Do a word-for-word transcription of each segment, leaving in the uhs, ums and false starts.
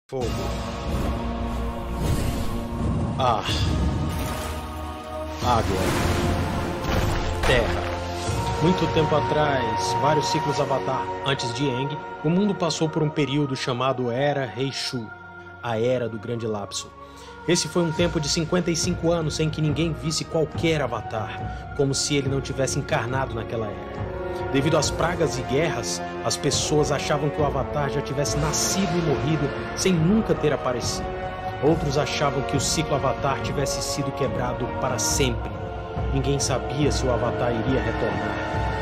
Fogo. Ar. Água. Terra. Muito tempo atrás, vários ciclos Avatar antes de Aang, o mundo passou por um período chamado Era Heishu, a Era do Grande Lapso. Esse foi um tempo de cinquenta e cinco anos sem que ninguém visse qualquer Avatar, como se ele não tivesse encarnado naquela era. Devido às pragas e guerras, as pessoas achavam que o Avatar já tivesse nascido e morrido sem nunca ter aparecido. Outros achavam que o ciclo Avatar tivesse sido quebrado para sempre. Ninguém sabia se o Avatar iria retornar.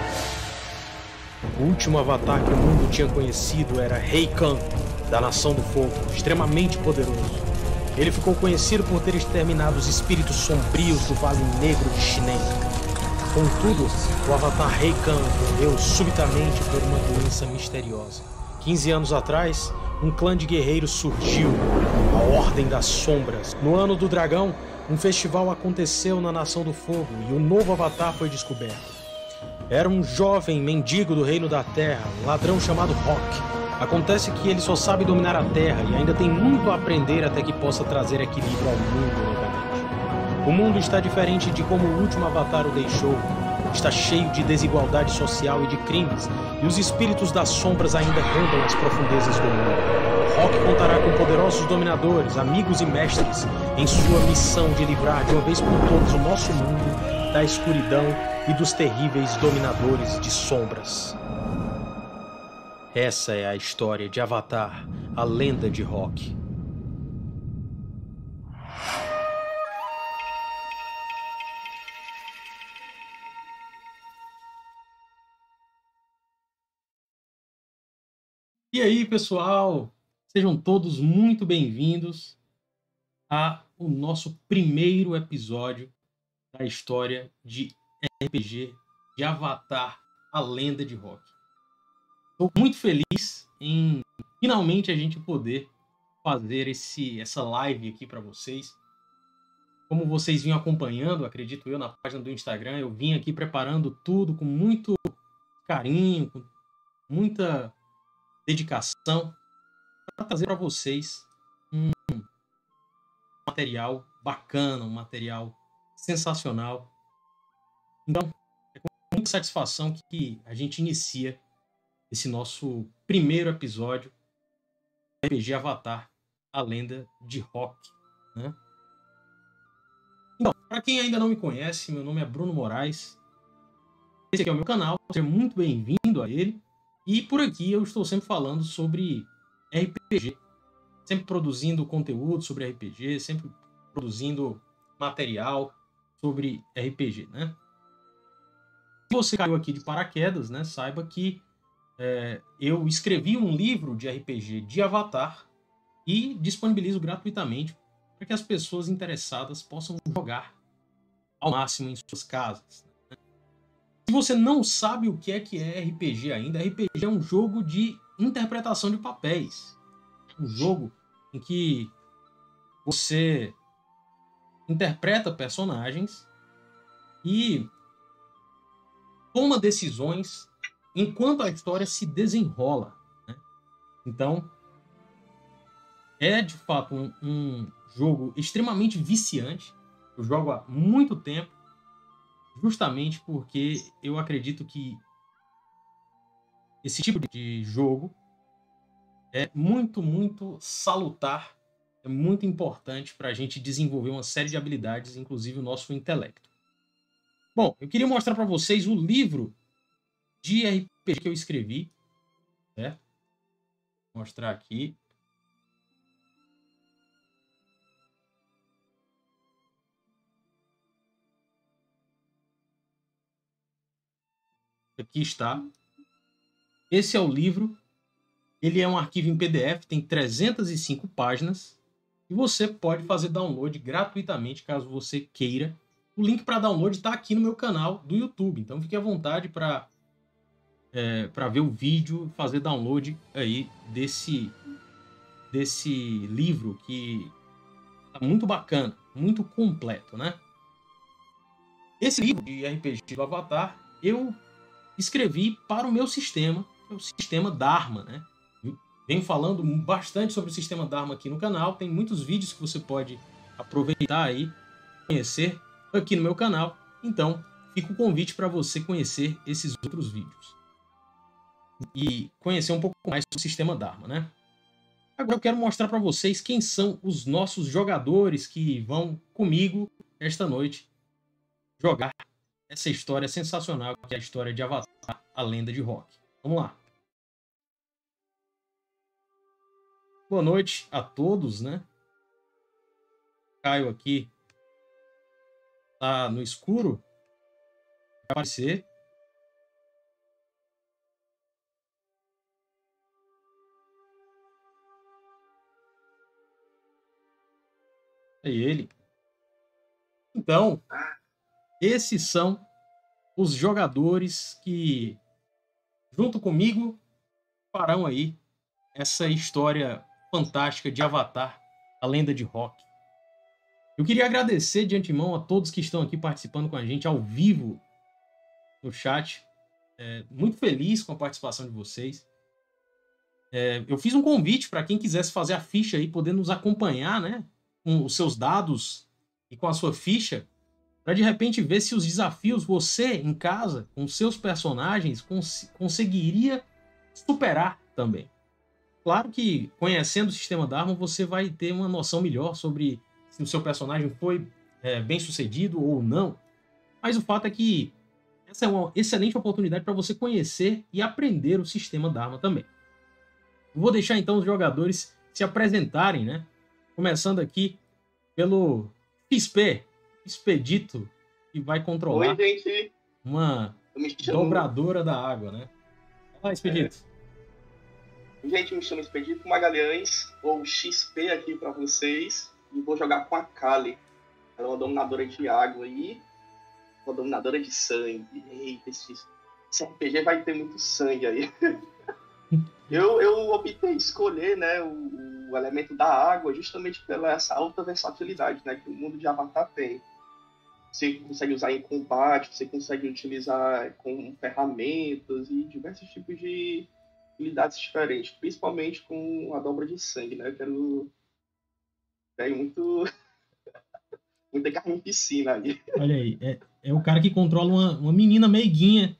O último Avatar que o mundo tinha conhecido era Rei Khan, da Nação do Fogo, extremamente poderoso. Ele ficou conhecido por ter exterminado os espíritos sombrios do Vale Negro de Shinen. Contudo, o Avatar Rei Khan morreu subitamente por uma doença misteriosa. quinze anos atrás, um clã de guerreiros surgiu, a Ordem das Sombras. No Ano do Dragão, um festival aconteceu na Nação do Fogo e um novo Avatar foi descoberto. Era um jovem mendigo do Reino da Terra, um ladrão chamado Rock. Acontece que ele só sabe dominar a Terra e ainda tem muito a aprender até que possa trazer equilíbrio ao mundo novamente. O mundo está diferente de como o último Avatar o deixou. Está cheio de desigualdade social e de crimes, e os espíritos das sombras ainda rondam as profundezas do mundo. Rock contará com poderosos dominadores, amigos e mestres, em sua missão de livrar de uma vez por todas o nosso mundo da escuridão e dos terríveis dominadores de sombras. Essa é a história de Avatar, a lenda de Rock. E aí, pessoal? Sejam todos muito bem-vindos ao nosso primeiro episódio da história de R P G de Avatar, a Lenda de Rock. Estou muito feliz em finalmente a gente poder fazer esse, essa live aqui para vocês. Como vocês vinham acompanhando, acredito eu, na página do Instagram, eu vim aqui preparando tudo com muito carinho, com muita dedicação para trazer para vocês um material bacana, um material sensacional. Então, é com muita satisfação que a gente inicia esse nosso primeiro episódio do R P G Avatar, a Lenda de Rock, né? Então, para quem ainda não me conhece, meu nome é Bruno Moraes. Esse aqui é o meu canal, seja muito bem-vindo a ele. E por aqui eu estou sempre falando sobre R P G, sempre produzindo conteúdo sobre R P G, sempre produzindo material sobre R P G, né? Se você caiu aqui de paraquedas, né, saiba que é, eu escrevi um livro de R P G de Avatar e disponibilizo gratuitamente para que as pessoas interessadas possam jogar ao máximo em suas casas. Se você não sabe o que é que é R P G ainda, R P G é um jogo de interpretação de papéis. Um jogo em que você interpreta personagens e toma decisões enquanto a história se desenrola, né? Então, é de fato um, um jogo extremamente viciante. Eu jogo há muito tempo, justamente porque eu acredito que esse tipo de jogo é muito, muito salutar, é muito importante para a gente desenvolver uma série de habilidades, inclusive o nosso intelecto. Bom, eu queria mostrar para vocês o livro de R P G que eu escrevi, né? Vou mostrar aqui. Aqui está. Esse é o livro. Ele é um arquivo em P D F, tem trezentas e cinco páginas. E você pode fazer download gratuitamente, caso você queira. O link para download está aqui no meu canal do YouTube. Então fique à vontade para é, para ver o vídeo, fazer download aí desse, desse livro que está muito bacana, muito completo, né? Esse livro de R P G do Avatar, eu escrevi para o meu sistema, que é o sistema Dharma, né? venho falando bastante sobre o sistema Dharma aqui no canal. Tem muitos vídeos que você pode aproveitar aí, conhecer aqui no meu canal. Então, fica o convite para você conhecer esses outros vídeos e conhecer um pouco mais do sistema Dharma, né? Agora eu quero mostrar para vocês quem são os nossos jogadores que vão comigo esta noite jogar essa história sensacional que é a história de Avatar, a Lenda de Rock. Vamos lá. Boa noite a todos, né? Caio aqui tá no escuro. Vai aparecer. É ele. Então, esses são os jogadores que, junto comigo, farão aí essa história fantástica de Avatar, a Lenda de Rock. Eu queria agradecer de antemão a todos que estão aqui participando com a gente ao vivo no chat. É, muito feliz com a participação de vocês. É, eu fiz um convite para quem quisesse fazer a ficha aí, poder nos acompanhar, né? Com os seus dados e com a sua ficha, para de repente ver se os desafios você em casa, com seus personagens, cons conseguiria superar também. Claro que, conhecendo o sistema Dharma, você vai ter uma noção melhor sobre se o seu personagem foi é, bem sucedido ou não. Mas o fato é que essa é uma excelente oportunidade para você conhecer e aprender o sistema Dharma também. Vou deixar então os jogadores se apresentarem, né? Começando aqui pelo X P, Expedito, que vai controlar Oi, gente. uma dobradora da água, né? Vai lá, Expedito. É. Gente, me chamo Expedito Magalhães, ou X P aqui para vocês, e vou jogar com a Kali. Ela é uma dominadora de água aí, uma dominadora de sangue. Eita, esse, esse R P G vai ter muito sangue aí. eu, eu optei escolher, né, o, o elemento da água justamente pela essa alta versatilidade, né, que o mundo de Avatar tem. Você consegue usar em combate, você consegue utilizar com ferramentas e diversos tipos de habilidades diferentes, principalmente com a dobra de sangue, né? Eu quero é muito muita carnificina aí. Olha aí, é, é o cara que controla uma, uma menina meiguinha.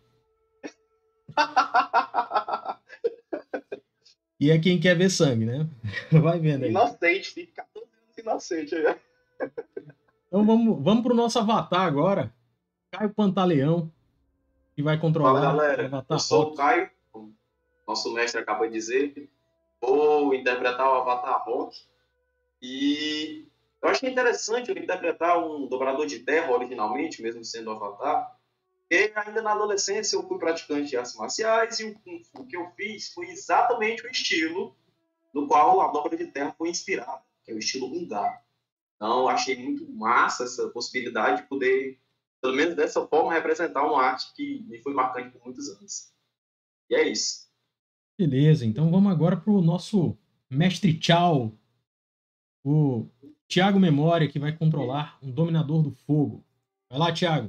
E é quem quer ver sangue, né? Vai vendo aí. Inocente, tem quatorze anos inocente aí. Então vamos, vamos pro nosso avatar agora. Caio Pantaleão, que vai controlar Fala, galera. o Avatar Eu sou Rock. o Caio, como nosso mestre acabou de dizer. Vou interpretar o Avatar Rock. E eu achei interessante eu interpretar um dobrador de terra originalmente, mesmo sendo Avatar. Porque ainda na adolescência eu fui praticante de artes marciais e o, o que eu fiz foi exatamente o estilo no qual a dobra de terra foi inspirada, que é o estilo Hungar. Então, achei muito massa essa possibilidade de poder, pelo menos dessa forma, representar uma arte que me foi marcante por muitos anos. E é isso. Beleza, então vamos agora para o nosso mestre Tchau, o Thiago Memória, que vai controlar um dominador do fogo. Vai lá, Thiago.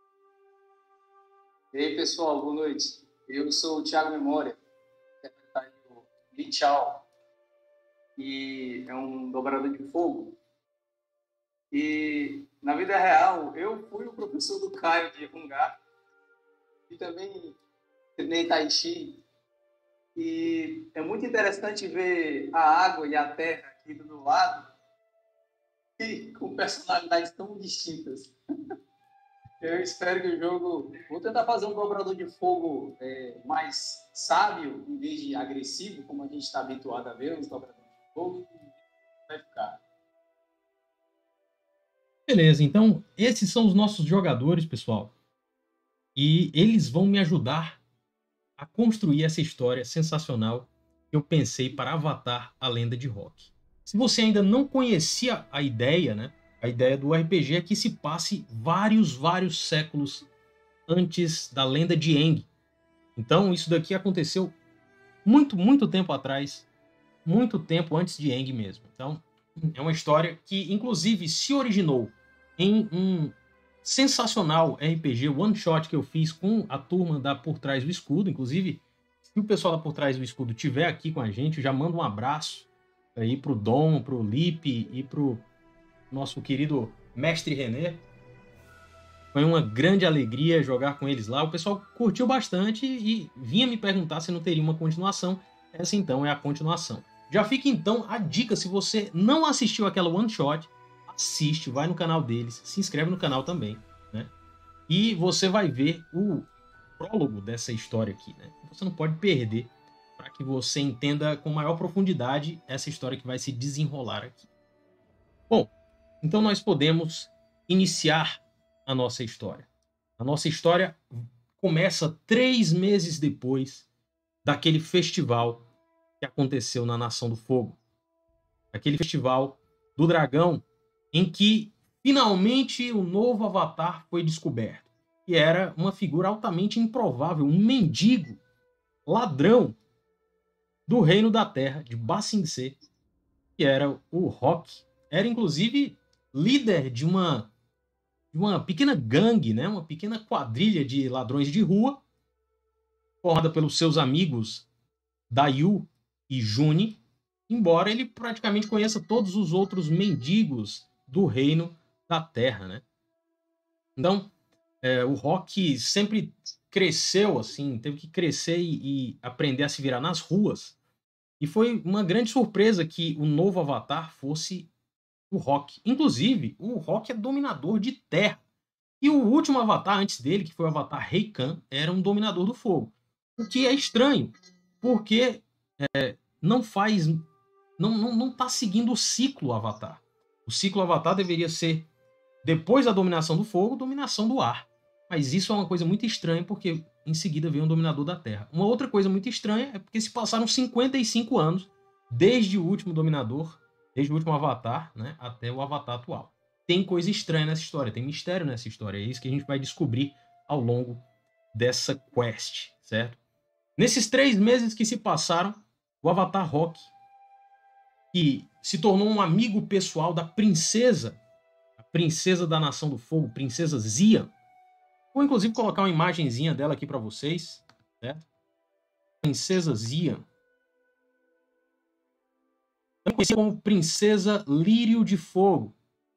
E aí, pessoal, boa noite. Eu sou o Thiago Memória, interpretário do Li Chao, e é um dobrador de fogo. E, na vida real, eu fui o professor do Caio de Hungar e também treinei Tai Chi. E é muito interessante ver a água e a terra aqui do lado e com personalidades tão distintas. Eu espero que o jogo... Vou tentar fazer um dobrador de fogo é, mais sábio, em vez de agressivo, como a gente está habituado a ver os dobradores de fogo. Vai ficar. Beleza, então esses são os nossos jogadores, pessoal. E eles vão me ajudar a construir essa história sensacional que eu pensei para Avatar, a Lenda de Rock. Se você ainda não conhecia a ideia, né? A ideia do R P G é que se passe vários, vários séculos antes da lenda de Aang. Então isso daqui aconteceu muito, muito tempo atrás. Muito tempo antes de Aang mesmo. Então é uma história que inclusive se originou em um sensacional R P G one shot que eu fiz com a turma da Por Trás do Escudo. Inclusive, Se o pessoal lá por trás do escudo estiver aqui com a gente, já manda um abraço aí pro Dom, pro Lipe e pro nosso querido mestre René. Foi uma grande alegria jogar com eles lá. O pessoal curtiu bastante e vinha me perguntar se não teria uma continuação. Essa então é a continuação. Já fica então a dica, se você não assistiu aquela one shot, assiste, vai no canal deles, se inscreve no canal também, né? E você vai ver o prólogo dessa história aqui, né? Você não pode perder para que você entenda com maior profundidade essa história que vai se desenrolar aqui. Bom, então nós podemos iniciar a nossa história. A nossa história começa três meses depois daquele festival que aconteceu na Nação do Fogo. Aquele festival do dragão em que finalmente o novo avatar foi descoberto. E era uma figura altamente improvável, um mendigo, ladrão do reino da terra, de Ba Sing Se, que era o Rock. Era inclusive líder de uma, de uma pequena gangue, né? Uma pequena quadrilha de ladrões de rua, formada pelos seus amigos Dayu e Juni, embora ele praticamente conheça todos os outros mendigos do reino da terra, né? Então, é, o Rock sempre cresceu assim, teve que crescer e, e aprender a se virar nas ruas. E foi uma grande surpresa que o novo avatar fosse o Rock. Inclusive, o Rock é dominador de terra. E o último avatar antes dele, que foi o avatar Rei Khan, era um dominador do fogo. O que é estranho, porque é, não faz... Não, não, não tá seguindo o ciclo avatar. O ciclo avatar deveria ser, depois da dominação do fogo, dominação do ar. Mas isso é uma coisa muito estranha, porque em seguida veio um dominador da terra. Uma outra coisa muito estranha é porque se passaram cinquenta e cinco anos desde o último dominador, desde o último avatar, né, até o avatar atual. Tem coisa estranha nessa história, tem mistério nessa história. É isso que a gente vai descobrir ao longo dessa quest, certo? Nesses três meses que se passaram, o avatar Rock, que se tornou um amigo pessoal da princesa, a princesa da Nação do Fogo, princesa Xian. Vou inclusive colocar uma imagenzinha dela aqui para vocês, certo? Princesa Xian. Também conhecida como Princesa Lírio de Fogo.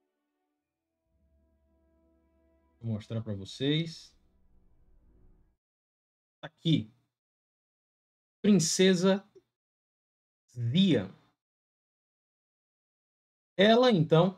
Vou mostrar para vocês. Aqui. Princesa Xian. Ela, então,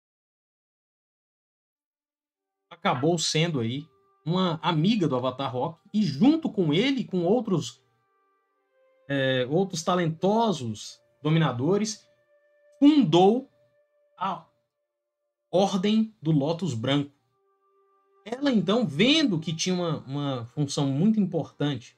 acabou sendo aí uma amiga do Avatar Rock e junto com ele, com outros, é, outros talentosos dominadores, fundou a Ordem do Lótus Branco. Ela, então, vendo que tinha uma, uma função muito importante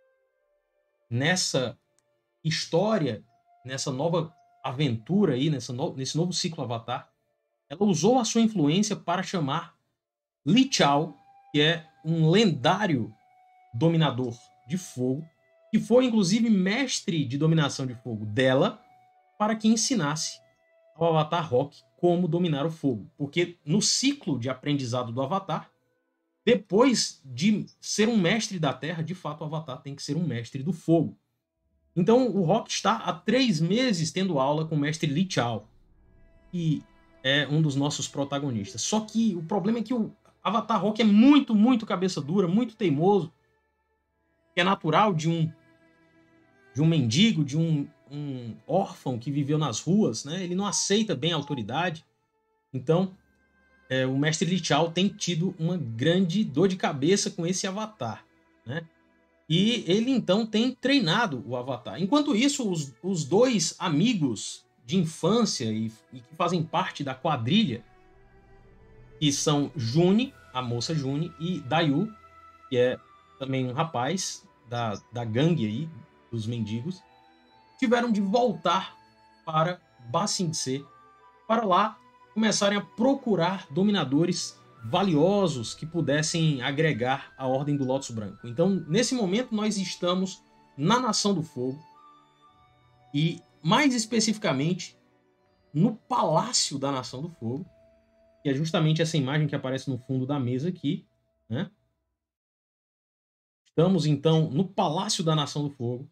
nessa história, nessa nova aventura aí, nessa no, nesse novo ciclo Avatar, ela usou a sua influência para chamar Li Chao, que é um lendário dominador de fogo, que foi inclusive mestre de dominação de fogo dela, para que ensinasse ao Avatar Rock como dominar o fogo. Porque no ciclo de aprendizado do Avatar, depois de ser um mestre da Terra, de fato o Avatar tem que ser um mestre do fogo. Então o Rock está há três meses tendo aula com o mestre Li Chao, que é um dos nossos protagonistas. Só que o problema é que o Avatar Rock é muito, muito cabeça dura, muito teimoso, que é natural de um de um mendigo, de um, um órfão que viveu nas ruas, né? Ele não aceita bem a autoridade. Então, é, o mestre Li Chao tem tido uma grande dor de cabeça com esse Avatar, né? E ele, então, tem treinado o Avatar. Enquanto isso, os, os dois amigos de infância e, e que fazem parte da quadrilha, que são Juni, a moça Juni, e Dayu, que é também um rapaz da, da gangue aí, dos mendigos, tiveram de voltar para Ba Sing Se, para lá começarem a procurar dominadores valiosos que pudessem agregar a Ordem do Lótus Branco. Então, nesse momento, nós estamos na Nação do Fogo e, mais especificamente, no Palácio da Nação do Fogo, que é justamente essa imagem que aparece no fundo da mesa aqui, né? Estamos, então, no Palácio da Nação do Fogo.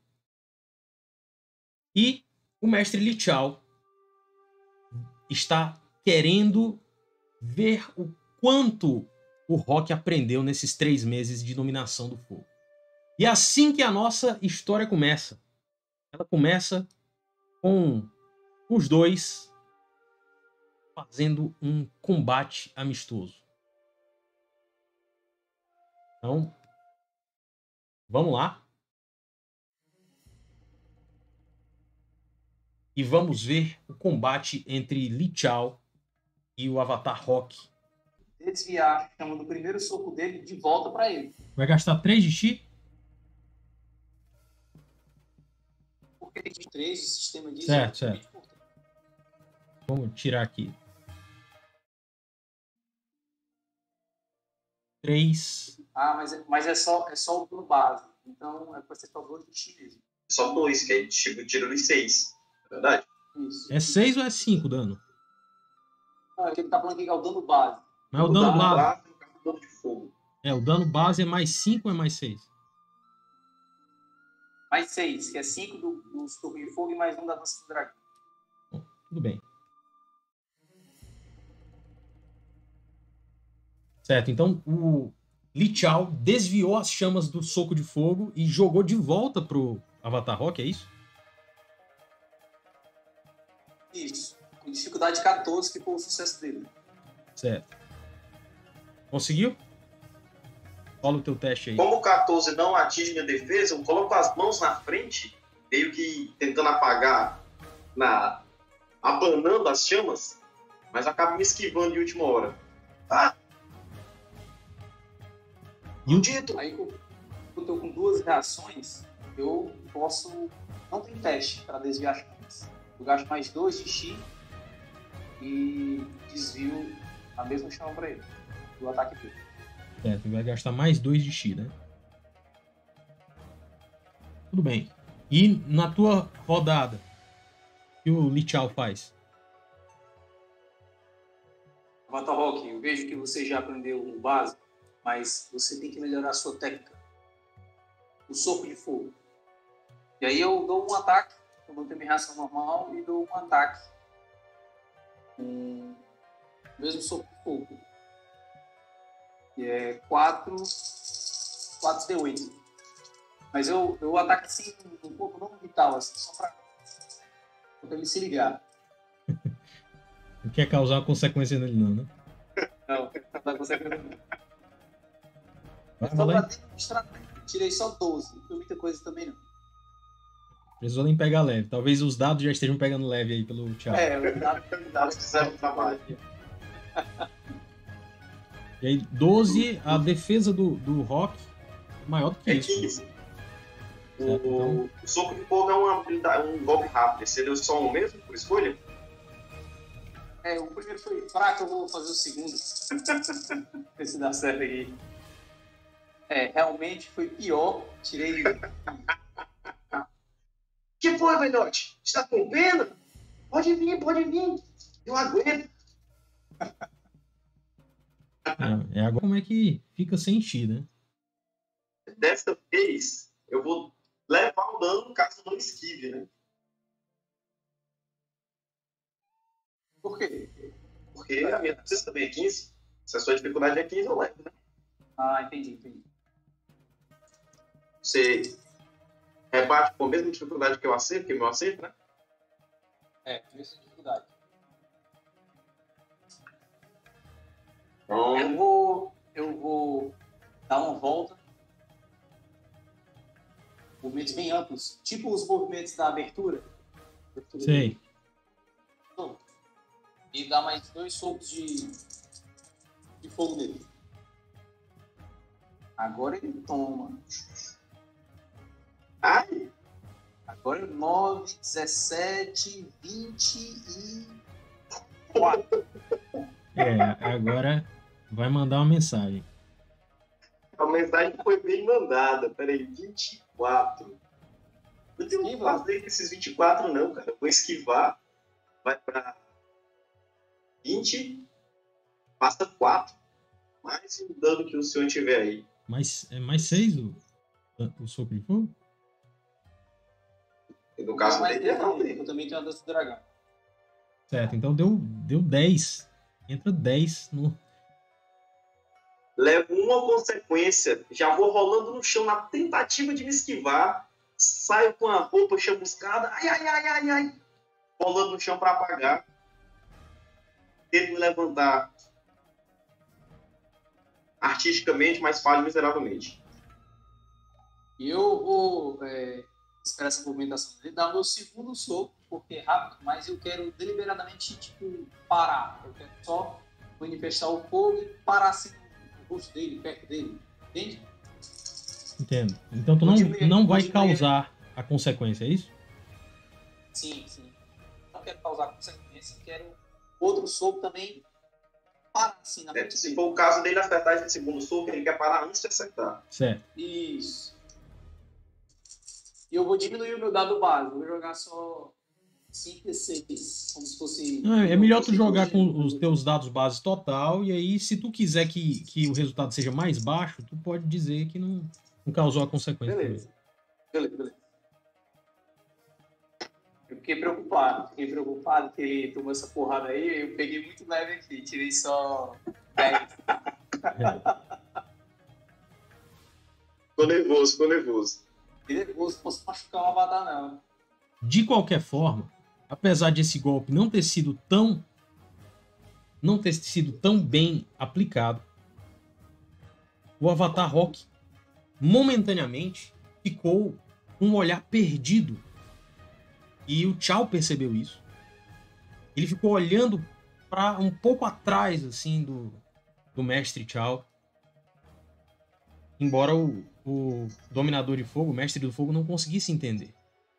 E o mestre Li Chao está querendo ver o quanto o Rock aprendeu nesses três meses de dominação do fogo. E é assim que a nossa história começa. Ela começa com os dois fazendo um combate amistoso. Então, vamos lá. E vamos ver o combate entre Li Chao e o Avatar Rock. Desviar, chamando o primeiro soco dele de volta pra ele. Vai gastar três de chi? Porque tem três de sistema de... Certo, certo. Vamos tirar aqui. três. Ah, mas, é- mas é, só, é só o dano base. Então é pra ser só dois de chi mesmo. Só dois, que aí tipo, tiro dos seis. É verdade? Isso. É seis ou é cinco dano? Ah, ele tá falando aqui que é o dano base. Mas o dano base. lá, no caso do dano de fogo. É, o dano base é mais cinco ou é mais seis? Mais seis, que é cinco do, do soco de fogo e mais um da dança do dragão. Tudo bem. Certo, então o Li Chao desviou as chamas do soco de fogo e jogou de volta pro Avatar Rock, é isso? Isso. Com dificuldade quatorze, que foi o sucesso dele. Certo. Conseguiu? Rola o teu teste aí. Como o quatorze não atinge minha defesa, eu coloco as mãos na frente, meio que tentando apagar, na, abanando as chamas, mas acabo me esquivando de última hora. Ah! Maldito! Aí, como eu tô com duas reações, eu posso... Não tem teste para desviar as chamas. Eu gasto mais dois de chi e desvio a mesma chama para ele. Do ataque dele. Certo, vai gastar mais dois de chi, né? Tudo bem. E na tua rodada, o que o Li Chao faz? Avatar Rock, eu vejo que você já aprendeu o básico, mas você tem que melhorar a sua técnica. O soco de fogo. E aí eu dou um ataque, eu mantenho minha reação normal e dou um ataque. Com o mesmo soco de fogo. Que é quatro D oito. Mas eu, eu ataco assim, um pouco não vital, assim, só pra, pra ele se ligar. Não quer causar uma consequência nele, não, né? Não, não dá consequência. Vai, Só vai pra lá. demonstrar, tirei só doze, não foi muita coisa também não. Precisou nem pegar leve. Talvez os dados já estejam pegando leve aí pelo Chao. É, eu dá, Dados fizeram o trabalho. E aí, doze, a defesa do, do Rock é maior do que É isso. quinze. Certo, O, então, o soco de fogo é uma habilidade, um golpe rápido. Esse deu só um mesmo, por escolha? É, o primeiro foi fraco, eu vou fazer o segundo. Ver se dá certo aqui. É, realmente foi pior. Tirei. Que foi, velhote? Está com pena? Pode vir, pode vir. Eu aguento. é, é agora como é que fica sem chi, né? Dessa vez, eu vou levar o dano caso não esquive, né? Por quê? Porque a minha defesa também é quinze. Se a sua dificuldade é quinze, eu levo, né? Ah, entendi, entendi. Você rebate com a mesma dificuldade que eu acerto, que eu acerto, né? É, por essa dificuldade. Então, Eu vou. Eu vou dar uma volta. Movimentos bem amplos. Tipo os movimentos da abertura. abertura Sei. do- E dar mais dois socos de, de fogo nele. Agora ele toma. ai, Agora nove, dezessete, vinte e quatro. É, agora vai mandar uma mensagem. a mensagem foi bem mandada. Peraí, vinte e quatro. Eu tenho que Esquiva. fazer com esses vinte e quatro, não, cara. Eu vou esquivar. Vai pra vinte. Passa quatro. Mais o dano que o senhor tiver aí. Mais, é mais seis, o O soco de fogo? No caso Mas dele, é não, eu também tenho a dança do dragão. Certo, então deu, deu dez. Entra dez no... levo uma consequência, já vou rolando no chão na tentativa de me esquivar, saio com a roupa chamuscada, ai, ai, ai, ai, ai, rolando no chão para apagar, tento me levantar artisticamente, mas falho miseravelmente. E eu vou é, esperar essa movimentação dele, dar o meu segundo soco, porque é rápido, mas eu quero deliberadamente, tipo, parar. Eu quero só manifestar o fogo e parar assim no rosto dele, perto dele. Entende? Entendo. Então tu não, não vai causar a consequência, é isso? Sim, sim. Não quero causar consequência, quero outro soco também parar assim na frente É, se dele. for o caso dele acertar esse segundo soco, ele quer parar antes de acertar. Certo. Isso. E eu vou diminuir o meu dado básico. Vou jogar só cinco e seis, como se fosse... É, é melhor tu jogar com os teus dados base total, e aí se tu quiser que, que o resultado seja mais baixo, tu pode dizer que não, não causou a consequência. Beleza. Beleza, beleza. Eu fiquei preocupado. Fiquei preocupado que ele tomou essa porrada aí. Eu peguei muito leve aqui. Tirei só dez. É. Ficou nervoso, ficou nervoso. Fiquei nervoso. Não posso machucar o avatar, não. De qualquer forma, apesar de esse golpe não ter sido tão não ter sido tão bem aplicado, o Avatar Rock momentaneamente ficou com um olhar perdido. E o Chao percebeu isso. Ele ficou olhando para um pouco atrás assim do, do mestre Chao. Embora o, o Dominador de Fogo, o Mestre do Fogo, não conseguisse entender.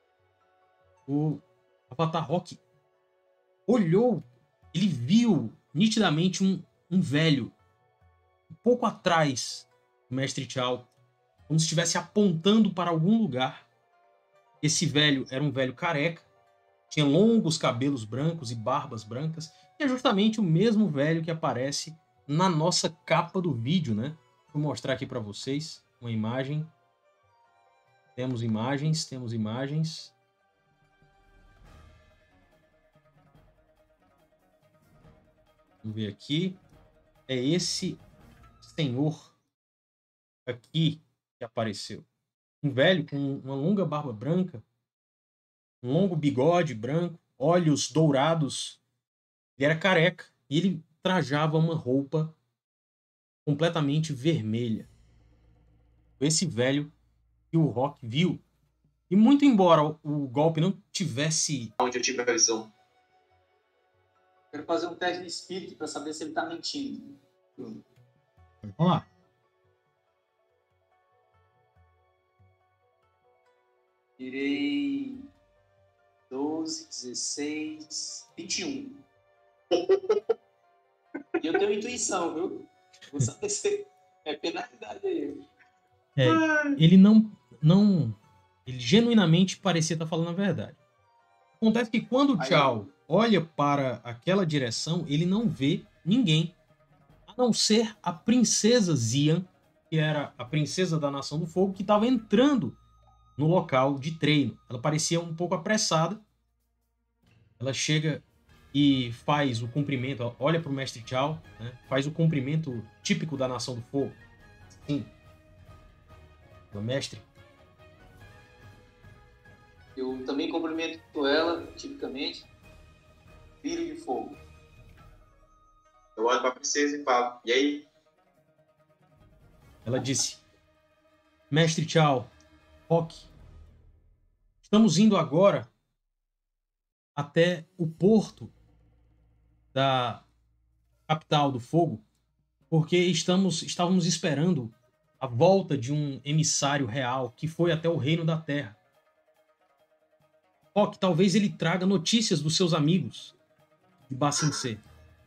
O Avatar Rock olhou, ele viu nitidamente um, um velho um pouco atrás do Mestre Chao, como se estivesse apontando para algum lugar. Esse velho era um velho careca, tinha longos cabelos brancos e barbas brancas, e é justamente o mesmo velho que aparece na nossa capa do vídeo, né? Vou mostrar aqui para vocês uma imagem. Temos imagens, temos imagens. Vamos ver aqui. É esse senhor aqui que apareceu. Um velho com uma longa barba branca, um longo bigode branco, olhos dourados. Ele era careca e ele trajava uma roupa completamente vermelha. Esse velho que o Rock viu. E muito embora o golpe não tivesse... Onde eu tive a visão. Quero fazer um teste de espírito para saber se ele tá mentindo. Vamos lá. Tirei doze, dezesseis, vinte e um. E eu tenho intuição, viu? Vou saber se é penalidade aí. É, ele não, não... Ele genuinamente parecia estar falando a verdade. Acontece que quando o Chao olha para aquela direção, ele não vê ninguém, a não ser a princesa Xian, que era a princesa da Nação do Fogo, que estava entrando no local de treino. Ela parecia um pouco apressada. Ela chega e faz o cumprimento, olha para o mestre Chao, né? Faz o cumprimento típico da Nação do Fogo. Sim. O mestre. Eu também cumprimento ela, tipicamente. Filho de fogo. Eu olho para a princesa e falo, e aí? Ela disse, mestre Chao, Rock, estamos indo agora até o porto da capital do fogo, porque estamos, estávamos esperando a volta de um emissário real que foi até o reino da terra. Rock, talvez ele traga notícias dos seus amigos de Ba Sing Se.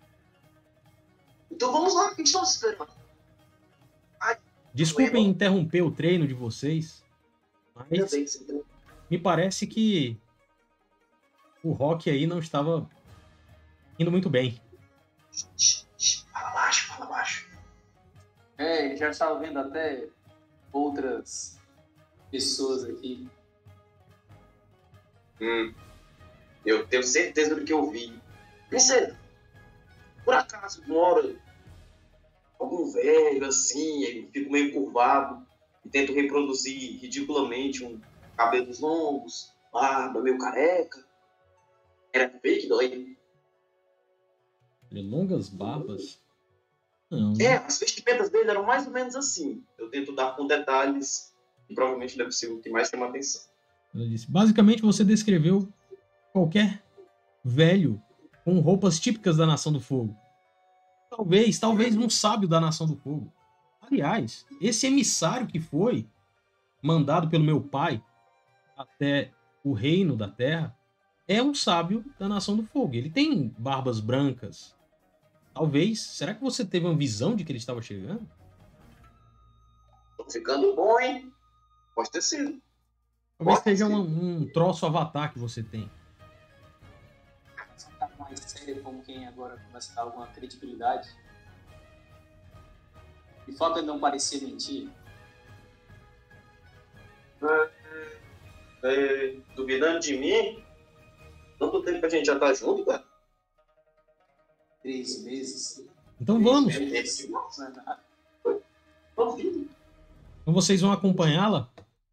Então vamos lá, que estamos esperando. Ai, Desculpem interromper o treino de vocês, mas me parece que o Rock aí não estava indo muito bem. Fala baixo, fala baixo. É, ele já estava vendo até outras pessoas aqui. Hum, eu tenho certeza do que eu vi. Princesa, por acaso mora algum velho assim, ele fica meio curvado e tenta reproduzir ridiculamente um cabelos longos, barba, meio careca. Era fake, dói. Longas barbas? Não. É, as vestimentas dele eram mais ou menos assim. Eu tento dar com detalhes e provavelmente deve ser o que mais chama atenção. Ela disse, basicamente você descreveu qualquer velho com roupas típicas da Nação do Fogo. Talvez, talvez um sábio da Nação do Fogo. Aliás, esse emissário que foi mandado pelo meu pai até o reino da Terra é um sábio da Nação do Fogo. Ele tem barbas brancas. Talvez. Será que você teve uma visão de que ele estava chegando? Tô ficando bom, hein? Pode ter sido. Talvez Pode seja ser. um, um troço avatar que você tem. Você tá mais sério como quem agora começa a dar alguma credibilidade. E falta ele não parecer mentir. É, duvidando de mim? Tanto tempo que a gente já tá junto, cara. Três meses. Então vamos. Três meses. Não é nada. Duvido. Então vocês vão acompanhá-la?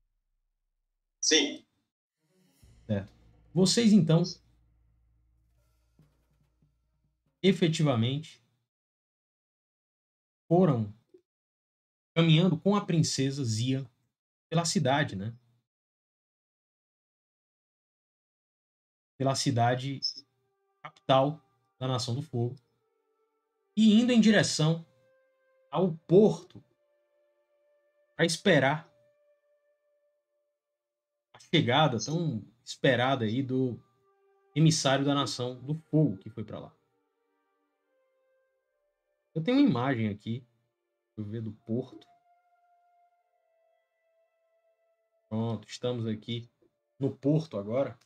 Sim. Certo. Vocês então efetivamente foram caminhando com a princesa Zia pela cidade, né? Pela cidade capital da Nação do Fogo e indo em direção ao porto para esperar a chegada tão esperada aí do emissário da Nação do Fogo que foi para lá. Eu tenho uma imagem aqui, deixa eu ver, do porto. Pronto, estamos aqui no porto agora.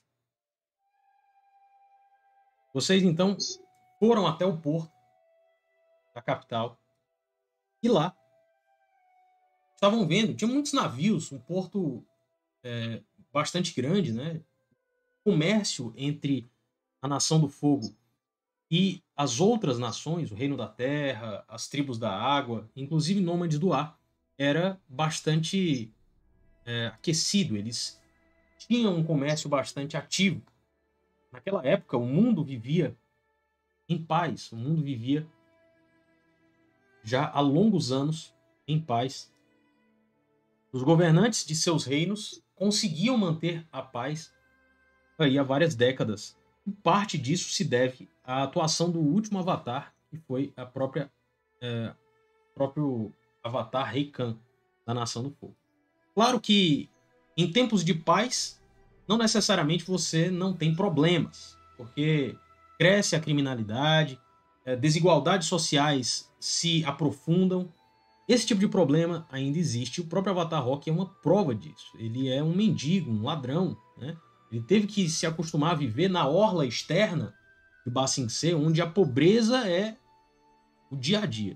Vocês então foram até o porto da capital e lá estavam vendo, tinha muitos navios, um porto é, bastante grande, né? Comércio entre a Nação do Fogo e as outras nações, o Reino da Terra, as tribos da água, inclusive nômades do ar, era bastante é, aquecido. Eles tinham um comércio bastante ativo. Naquela época, o mundo vivia em paz, o mundo vivia já há longos anos em paz. Os governantes de seus reinos conseguiam manter a paz aí há várias décadas. E parte disso se deve à atuação do último avatar, que foi a própria é, próprio avatar Rei Khan da Nação do Fogo. Claro que em tempos de paz, não necessariamente você não tem problemas, porque cresce a criminalidade, é, desigualdades sociais se aprofundam. Esse tipo de problema ainda existe. O próprio Avatar Rock é uma prova disso. Ele é um mendigo, um ladrão, né? Ele teve que se acostumar a viver na orla externa de Ba Sing Se, onde a pobreza é o dia a dia.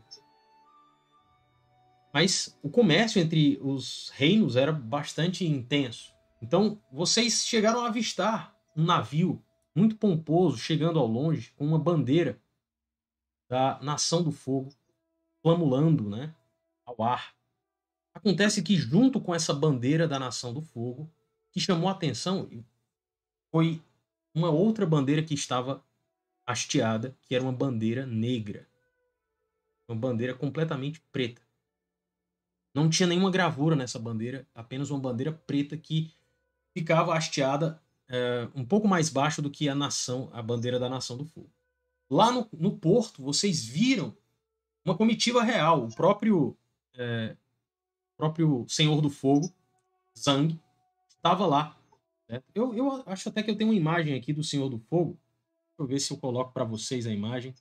Mas o comércio entre os reinos era bastante intenso. Então, vocês chegaram a avistar um navio muito pomposo chegando ao longe com uma bandeira da Nação do Fogo flamulando, né, ao ar. Acontece que junto com essa bandeira da Nação do Fogo, que chamou a atenção foi uma outra bandeira que estava hasteada, que era uma bandeira negra. Uma bandeira completamente preta. Não tinha nenhuma gravura nessa bandeira, apenas uma bandeira preta que ficava hasteada é, um pouco mais baixo do que a nação, a bandeira da Nação do Fogo. Lá no, no porto, vocês viram uma comitiva real. O próprio, é, próprio Senhor do Fogo, Zhang, estava lá. Né? Eu, eu acho até que eu tenho uma imagem aqui do Senhor do Fogo. Deixa eu ver se eu coloco para vocês a imagem.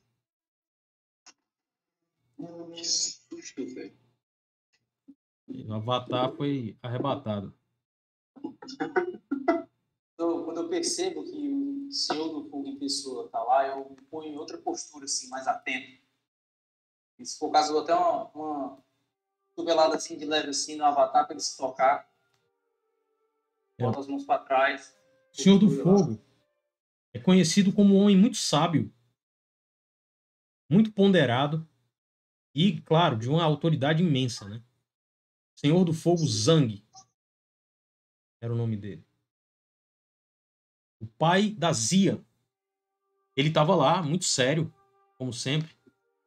Que susto, velho. O Avatar foi arrebatado. Então, quando eu percebo que o Senhor do Fogo em pessoa tá lá, eu me ponho em outra postura, assim, mais atento. E se for o caso, eu dou até uma, uma cotovelada assim de leve assim no Avatar para ele se tocar. bota as mãos para trás. O Senhor do Fogo é conhecido como um homem muito sábio, muito ponderado e, claro, de uma autoridade imensa, né? Senhor do Fogo Zhang era o nome dele. O pai da Zia. Ele estava lá, muito sério, como sempre.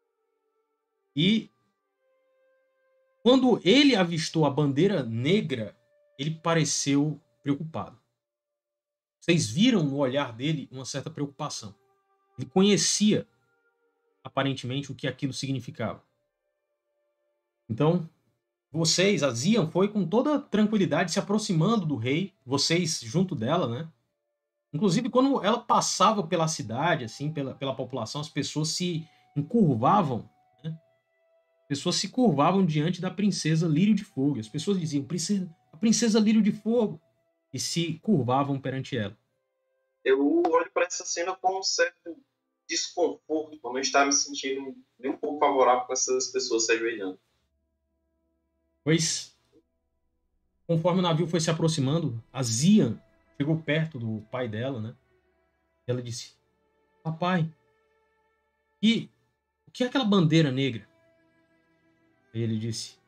E quando ele avistou a bandeira negra, ele pareceu preocupado. Vocês viram no olhar dele uma certa preocupação. Ele conhecia, aparentemente, o que aquilo significava. Então, vocês, a Zian foi com toda tranquilidade se aproximando do rei, vocês junto dela, né? Inclusive, quando ela passava pela cidade, assim, pela, pela população, as pessoas se encurvavam, né? As pessoas se curvavam diante da princesa Lírio de Fogo. As pessoas diziam, princesa, a princesa Lírio de Fogo, e se curvavam perante ela. Eu olho para essa cena com um certo desconforto, como eu estava me sentindo nem um pouco favorável com essas pessoas se ajoelhando. Pois, conforme o navio foi se aproximando, a Zian chegou perto do pai dela, né? Ela disse, papai, e o que é aquela bandeira negra? Aí ele disse,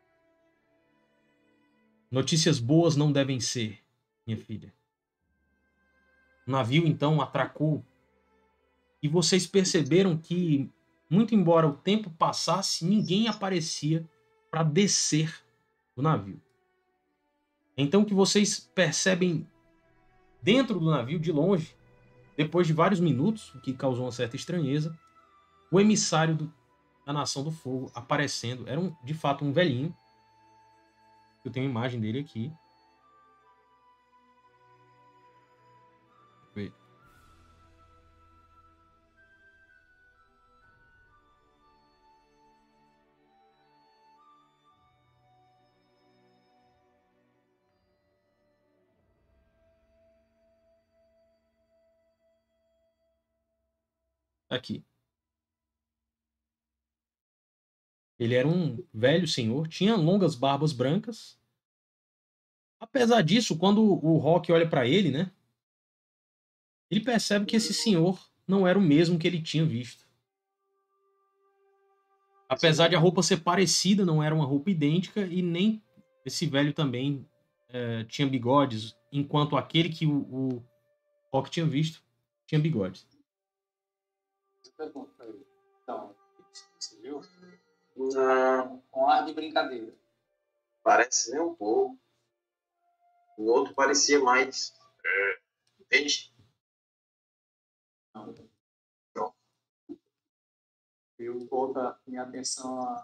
notícias boas não devem ser, minha filha. O navio, então, atracou. E vocês perceberam que, muito embora o tempo passasse, ninguém aparecia para descer do navio. Então que vocês percebem dentro do navio, de longe, depois de vários minutos, o que causou uma certa estranheza, o emissário do, da Nação do Fogo aparecendo. Era, um, de fato, um velhinho. Eu tenho a imagem dele aqui. Aqui. Ele era um velho senhor, tinha longas barbas brancas. Apesar disso, quando o Rock olha para ele, né? Ele percebe que esse senhor não era o mesmo que ele tinha visto. Apesar de a roupa ser parecida, não era uma roupa idêntica e nem esse velho também é, tinha bigodes, enquanto aquele que o, o Rock tinha visto tinha bigodes. Pergunta aí. Então, você viu? Não, Com ar de brincadeira. parece nem um pouco. O outro parecia mais... É, entende? Não. Pronto. Eu volto a minha atenção a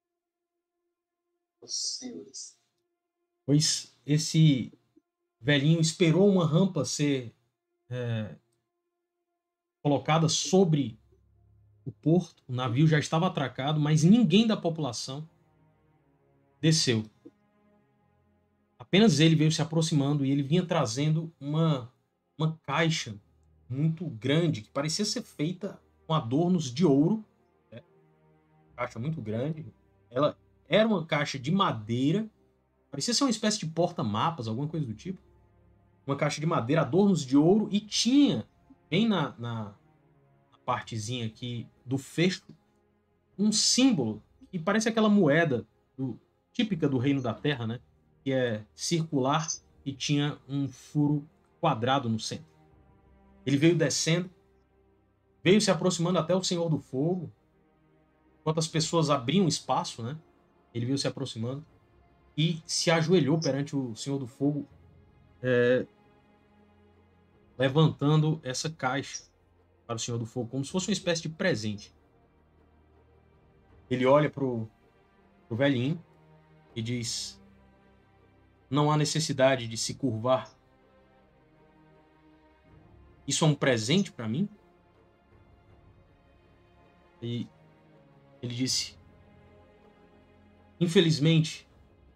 os senhores. Pois esse velhinho esperou uma rampa ser é, colocada sobre o porto. O navio já estava atracado, mas ninguém da população desceu. Apenas ele veio se aproximando e ele vinha trazendo uma, uma caixa muito grande, que parecia ser feita com adornos de ouro. Né? Caixa muito grande. Ela era uma caixa de madeira, parecia ser uma espécie de porta-mapas, alguma coisa do tipo. Uma caixa de madeira, adornos de ouro, e tinha, bem na, na, na partezinha aqui do fecho, um símbolo, que parece aquela moeda do, típica do Reino da Terra, né? Que é circular e tinha um furo quadrado no centro. Ele veio descendo, veio se aproximando até o Senhor do Fogo, enquanto as pessoas abriam espaço, né? Ele veio se aproximando e se ajoelhou perante o Senhor do Fogo, é, levantando essa caixa para o Senhor do Fogo, como se fosse uma espécie de presente. Ele olha pro, pro velhinho e diz: não há necessidade de se curvar. Isso é um presente para mim? E ele disse: infelizmente,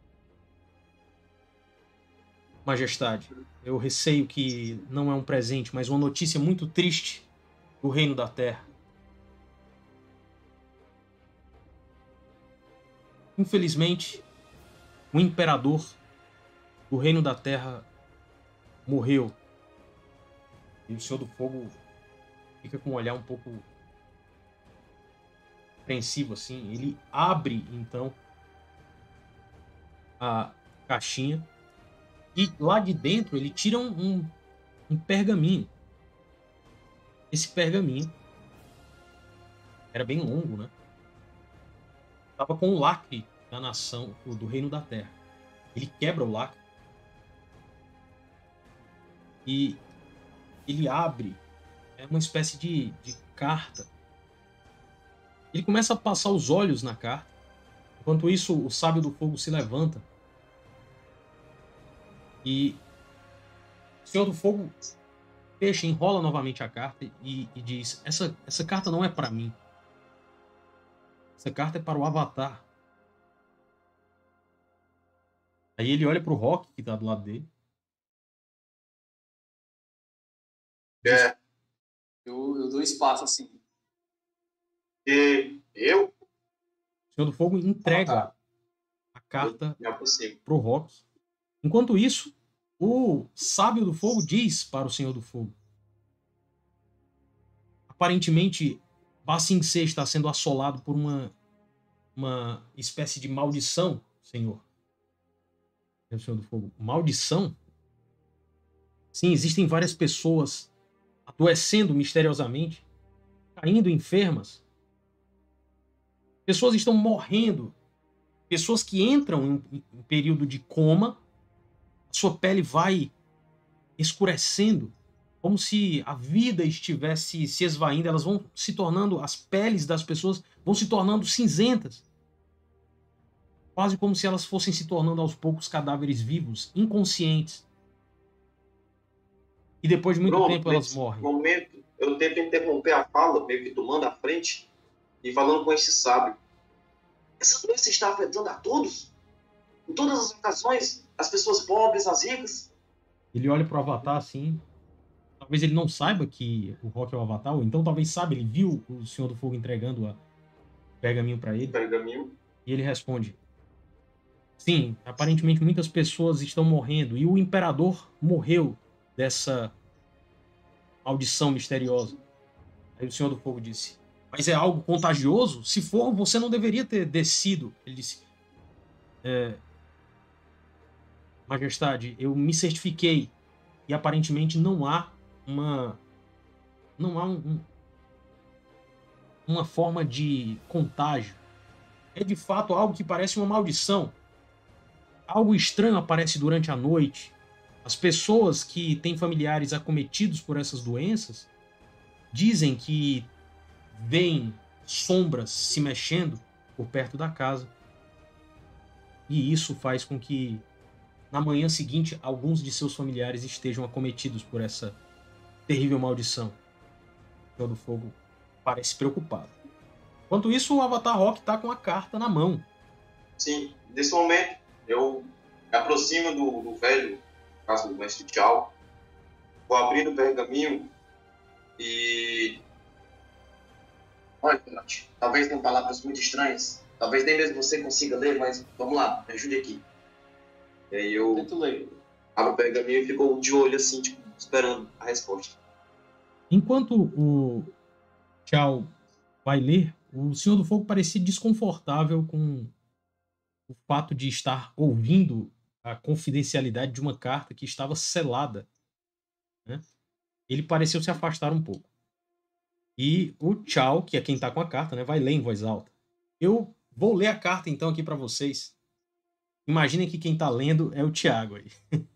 Majestade, eu receio que não é um presente, mas uma notícia muito triste do Reino da Terra. Infelizmente, o imperador do Reino da Terra morreu. E o Senhor do Fogo fica com um olhar um pouco apreensivo, assim. Ele abre, então, a caixinha e lá de dentro ele tira um, um, um pergaminho. Esse pergaminho era bem longo, né? Estava com o lacre da nação, do Reino da Terra. Ele quebra o lacre e ele abre, é uma espécie de, de carta. Ele começa a passar os olhos na carta. Enquanto isso, o Sábio do Fogo se levanta e o Senhor do Fogo fecha, enrola novamente a carta e, e diz: essa, essa carta não é para mim. Essa carta é para o Avatar. Aí ele olha para o Rock, que está do lado dele. É. Eu, eu dou espaço assim. E eu? O Senhor do Fogo entrega Ah, tá. a carta Não é possível. para o Rock. Enquanto isso, o Sábio do Fogo diz para o Senhor do Fogo: aparentemente, Ba Sing Se está sendo assolado por uma, uma espécie de maldição, Senhor. É o Senhor do Fogo. Maldição? Sim, existem várias pessoas adoecendo misteriosamente, caindo enfermas. Pessoas estão morrendo. Pessoas que entram em, em período de coma, a sua pele vai escurecendo, como se a vida estivesse se esvaindo. Elas vão se tornando, as peles das pessoas vão se tornando cinzentas. Quase como se elas fossem se tornando aos poucos cadáveres vivos, inconscientes. E depois de muito Pronto, tempo elas nesse morrem. momento, eu tento interromper a fala, meio que tomando a frente, e falando com esse sábio. Essa doença está afetando a todos? Em todas as ocasiões? As pessoas pobres, as ricas? Ele olha pro Avatar assim. Talvez ele não saiba que o Rock é o Avatar, ou então talvez saiba, ele viu o Senhor do Fogo entregando o pergaminho para ele. Pergaminho. E ele responde: sim, aparentemente muitas pessoas estão morrendo. E o Imperador morreu dessa maldição misteriosa. Aí o Senhor do Fogo disse: mas é algo contagioso? Se for, você não deveria ter descido. Ele disse: é, Majestade, eu me certifiquei e aparentemente não há uma não há um, um, uma forma de contágio. É de fato algo que parece uma maldição. Algo estranho aparece durante a noite. As pessoas que têm familiares acometidos por essas doenças dizem que veem sombras se mexendo por perto da casa. E isso faz com que, na manhã seguinte, alguns de seus familiares estejam acometidos por essa terrível maldição. O Senhor do Fogo parece preocupado. Enquanto isso, o Avatar Rock está com a carta na mão. Sim, nesse momento, eu me aproximo do, do velho, no caso do mestre Tchau, vou abrir o pergaminho e... Olha, Pinote, talvez tenham palavras muito estranhas, talvez nem mesmo você consiga ler, mas vamos lá, me ajude aqui. E aí eu Tento ler. abro o pergaminho e fico de olho assim, tipo, esperando a resposta. Enquanto o Tchau vai ler, o Senhor do Fogo parecia desconfortável com o fato de estar ouvindo a confidencialidade de uma carta que estava selada, né? Ele pareceu se afastar um pouco. E o Tchau, que é quem está com a carta, né, vai ler em voz alta. Eu vou ler a carta então aqui para vocês. Imaginem que quem está lendo é o Thiago aí.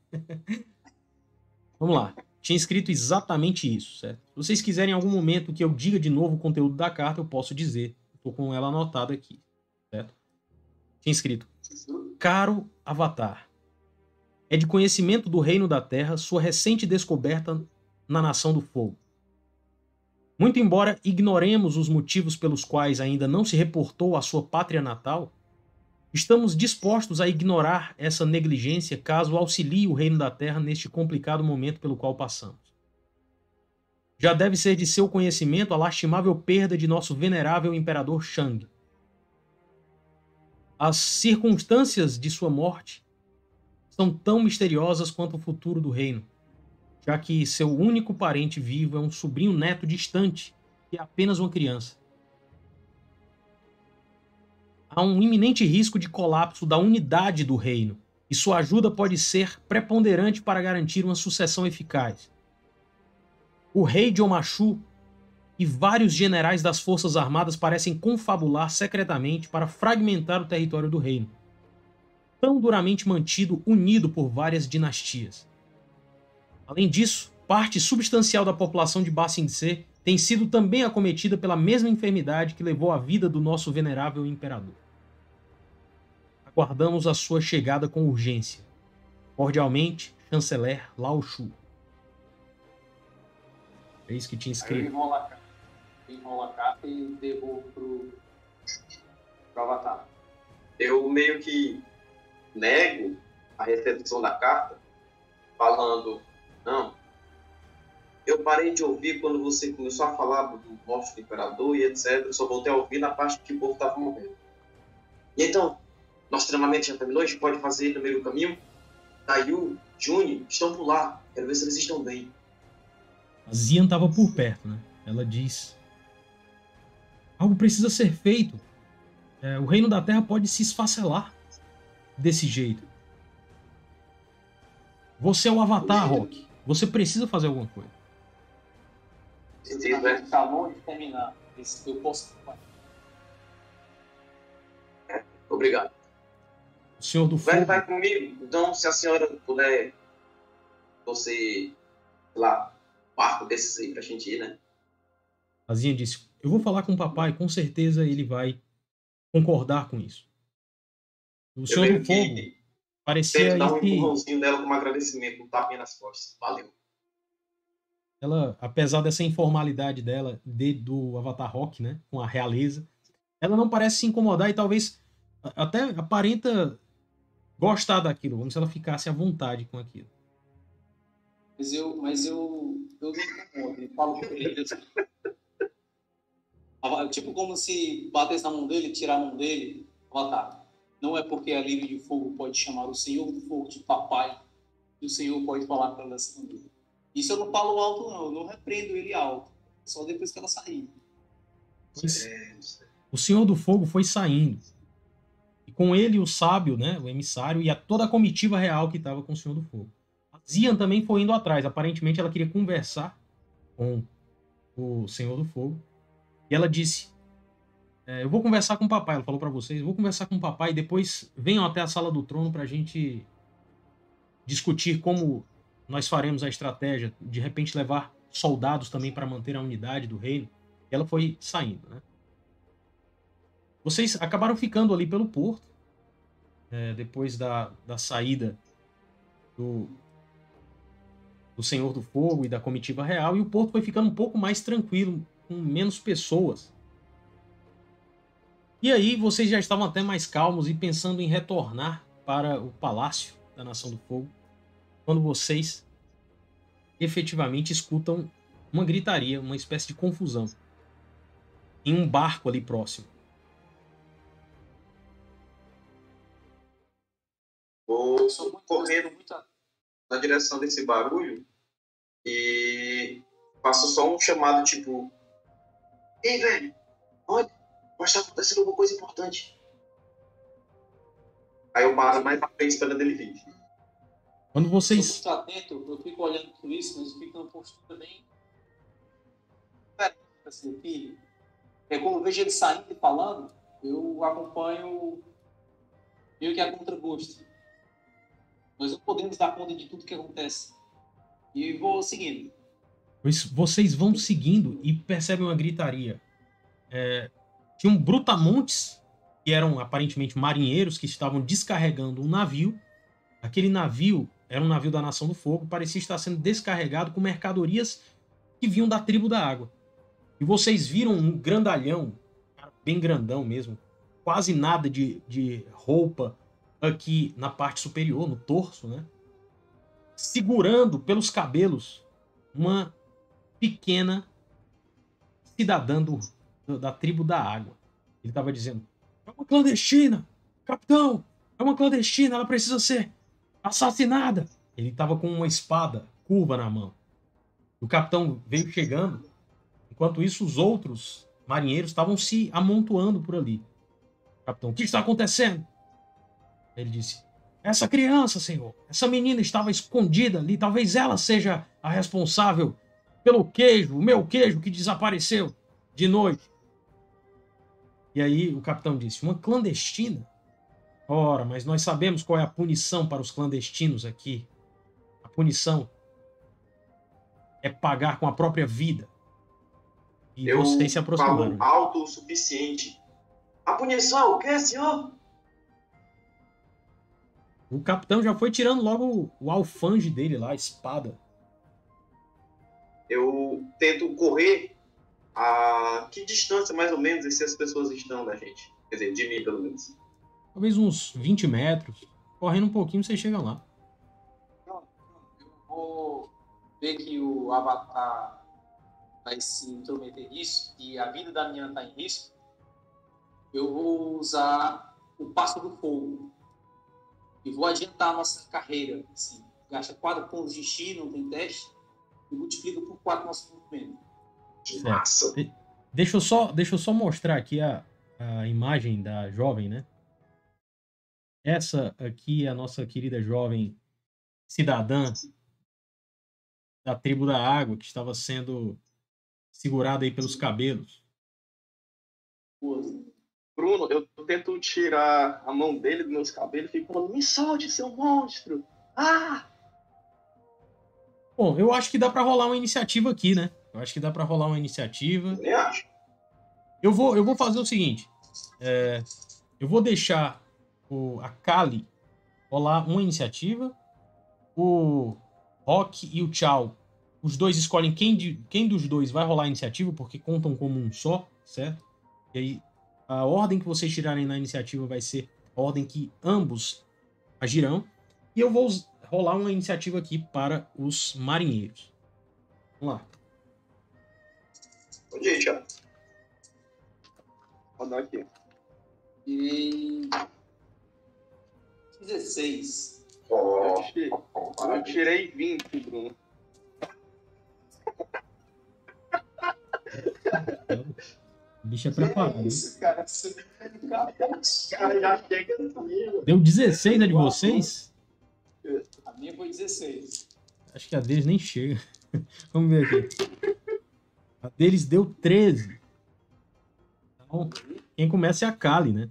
Vamos lá. Tinha escrito exatamente isso, certo? Se vocês quiserem em algum momento que eu diga de novo o conteúdo da carta, eu posso dizer. Estou com ela anotada aqui, certo? Tinha escrito: caro Avatar, é de conhecimento do Reino da Terra sua recente descoberta na Nação do Fogo. Muito embora ignoremos os motivos pelos quais ainda não se reportou à sua pátria natal, estamos dispostos a ignorar essa negligência caso auxilie o Reino da Terra neste complicado momento pelo qual passamos. Já deve ser de seu conhecimento a lastimável perda de nosso venerável Imperador Shang. As circunstâncias de sua morte são tão misteriosas quanto o futuro do reino. já que seu único parente vivo é um sobrinho neto distante, que é apenas uma criança. Há um iminente risco de colapso da unidade do reino, e sua ajuda pode ser preponderante para garantir uma sucessão eficaz. O rei de Omashu e vários generais das forças armadas parecem confabular secretamente para fragmentar o território do reino, tão duramente mantido unido por várias dinastias. Além disso, parte substancial da população de Ba Sing Se tem sido também acometida pela mesma enfermidade que levou a vida do nosso venerável imperador. Aguardamos a sua chegada com urgência. Cordialmente, chanceler Lao Shu. É isso que tinha Aí eu escrito. enrolo a carta, eu enrolo a carta e devolvo pro, pro Avatar. Eu meio que nego a recepção da carta, falando, não, eu parei de ouvir quando você começou a falar do morte do imperador e etcétera. Eu só voltei a ouvir na parte que o povo estava morrendo. E então, nosso treinamento já terminou, a gente pode fazer no meio do caminho? Tayu, Juni, estão por lá, quero ver se eles estão bem. A Zian estava por perto, né? Ela diz: algo precisa ser feito. É, o reino da Terra pode se esfacelar desse jeito. Você é o Avatar, Rock. Você precisa fazer alguma coisa. Esse treinamento está longe de terminar. Esse, eu posso... Obrigado. O Senhor do Vai, Fogo. vai comigo. Então, se a senhora puder, você, sei lá, barco desses aí pra gente ir, né? A Zian disse: eu vou falar com o papai, com certeza ele vai concordar com isso. O Eu Senhor meio do Fogo que parecia tento dar um aí que empurrãozinho dela como agradecimento, um tapinha nas costas. Valeu. ela, apesar dessa informalidade dela, de, do Avatar Rock, né, com a realeza, ela não parece se incomodar e talvez a- até aparenta gostar daquilo, como se ela ficasse à vontade com aquilo. Mas eu, mas eu, eu me incomodo, eu falo com ele. assim. Ava- Tipo como se batesse na mão dele, tirar a mão dele, Avatar. Não é porque a Lírio de Fogo pode chamar o Senhor do Fogo de papai, que o Senhor pode falar para ela dessa maneira. Isso eu não falo alto, não. Eu não repreendo ele alto. Só depois que ela sair. Pois, o Senhor do Fogo foi saindo. E com ele o sábio, né, o emissário, e a toda a comitiva real que estava com o Senhor do Fogo. A Zian também foi indo atrás. Aparentemente ela queria conversar com o Senhor do Fogo. E ela disse: é, eu vou conversar com o papai. Ela falou para vocês: eu vou conversar com o papai e depois venham até a sala do trono para a gente discutir como nós faremos a estratégia, de repente levar soldados também para manter a unidade do reino. E ela foi saindo, né? Vocês acabaram ficando ali pelo porto, é, depois da, da saída do, do Senhor do Fogo e da comitiva real, e o porto foi ficando um pouco mais tranquilo, com menos pessoas. E aí vocês já estavam até mais calmos e pensando em retornar para o palácio da Nação do Fogo, quando vocês efetivamente escutam uma gritaria, uma espécie de confusão em um barco ali próximo. Vou Eu sou muito correndo muito na direção desse barulho e faço só um chamado tipo: ei, velho, olha, pode estar acontecendo alguma coisa importante. Aí eu paro mais na frente esperando ele vir. Quando Eu vocês... sou muito atento, eu fico olhando tudo isso, mas eu fico numa postura bem... Pera, assim, filho. É como eu vejo ele saindo e falando, eu acompanho meio que a contragosto. Nós não podemos dar conta de tudo que acontece. E vou seguindo. Pois vocês vão seguindo e percebem uma gritaria. É, tinham brutamontes, que eram aparentemente marinheiros, que estavam descarregando um navio. Aquele navio era um navio da Nação do Fogo, parecia estar sendo descarregado com mercadorias que vinham da tribo da água. E vocês viram um grandalhão, cara, bem grandão mesmo, quase nada de, de roupa aqui na parte superior, no torso, né? Segurando pelos cabelos uma pequena cidadã do, do- da tribo da água. Ele estava dizendo: é uma clandestina, capitão, é uma clandestina, ela precisa ser assassinada. Ele estava com uma espada curva na mão. O capitão veio chegando. Enquanto isso, os outros marinheiros estavam se amontoando por ali. Capitão, o que está acontecendo? Ele disse, essa criança, senhor, essa menina estava escondida ali, talvez ela seja a responsável pelo queijo, o meu queijo que desapareceu de noite. E aí o capitão disse, uma clandestina? Ora, mas nós sabemos qual é a punição para os clandestinos aqui. A punição é pagar com a própria vida. E Eu vocês se aproximaram. falo alto o suficiente. A punição é o quê, senhor? O capitão já foi tirando logo o alfange dele lá, a espada. Eu tento correr a que distância, mais ou menos, essas pessoas estão da gente? Quer dizer, de mim, pelo menos. Talvez uns vinte metros. Correndo um pouquinho, vocês chegam lá. Eu vou ver que o Avatar vai se intrometer nisso e a vida da menina está em risco. Eu vou usar o Passo do Fogo. E vou adiantar a nossa carreira. Assim, gasta quatro pontos de X, não tem teste. E multiplica por quatro nosso movimento. Que massa! De- Deixa eu só, deixa eu só mostrar aqui a, a imagem da jovem, né? Essa aqui é a nossa querida jovem cidadã da tribo da água, que estava sendo segurada aí pelos cabelos. Bruno, eu tento tirar a mão dele dos meus cabelos e fico falando, me solte, seu monstro! Ah! Bom, eu acho que dá pra rolar uma iniciativa aqui, né? Eu acho que dá pra rolar uma iniciativa. Eu nem acho. Eu vou, eu vou fazer o seguinte. é, eu vou deixar o, a Kali rolar uma iniciativa. O Rock e o Tchau, os dois escolhem quem, de, quem dos dois vai rolar a iniciativa, porque contam como um só, certo? E aí, a ordem que vocês tirarem na iniciativa vai ser a ordem que ambos agirão. E eu vou rolar uma iniciativa aqui para os marinheiros. Vamos lá. Bom dia, Thiago. Vou dar aqui. E dezesseis. Oh, Eu tirei, oh, oh, eu parabéns. tirei vinte, Bruno. O bicho é preparado. né? Isso, cara. Você Cara, já chega comigo. Deu dezesseis a de vocês? A minha foi dezesseis. Acho que a deles nem chega. Vamos ver aqui. A deles deu treze. Então, quem começa é a Kali, né?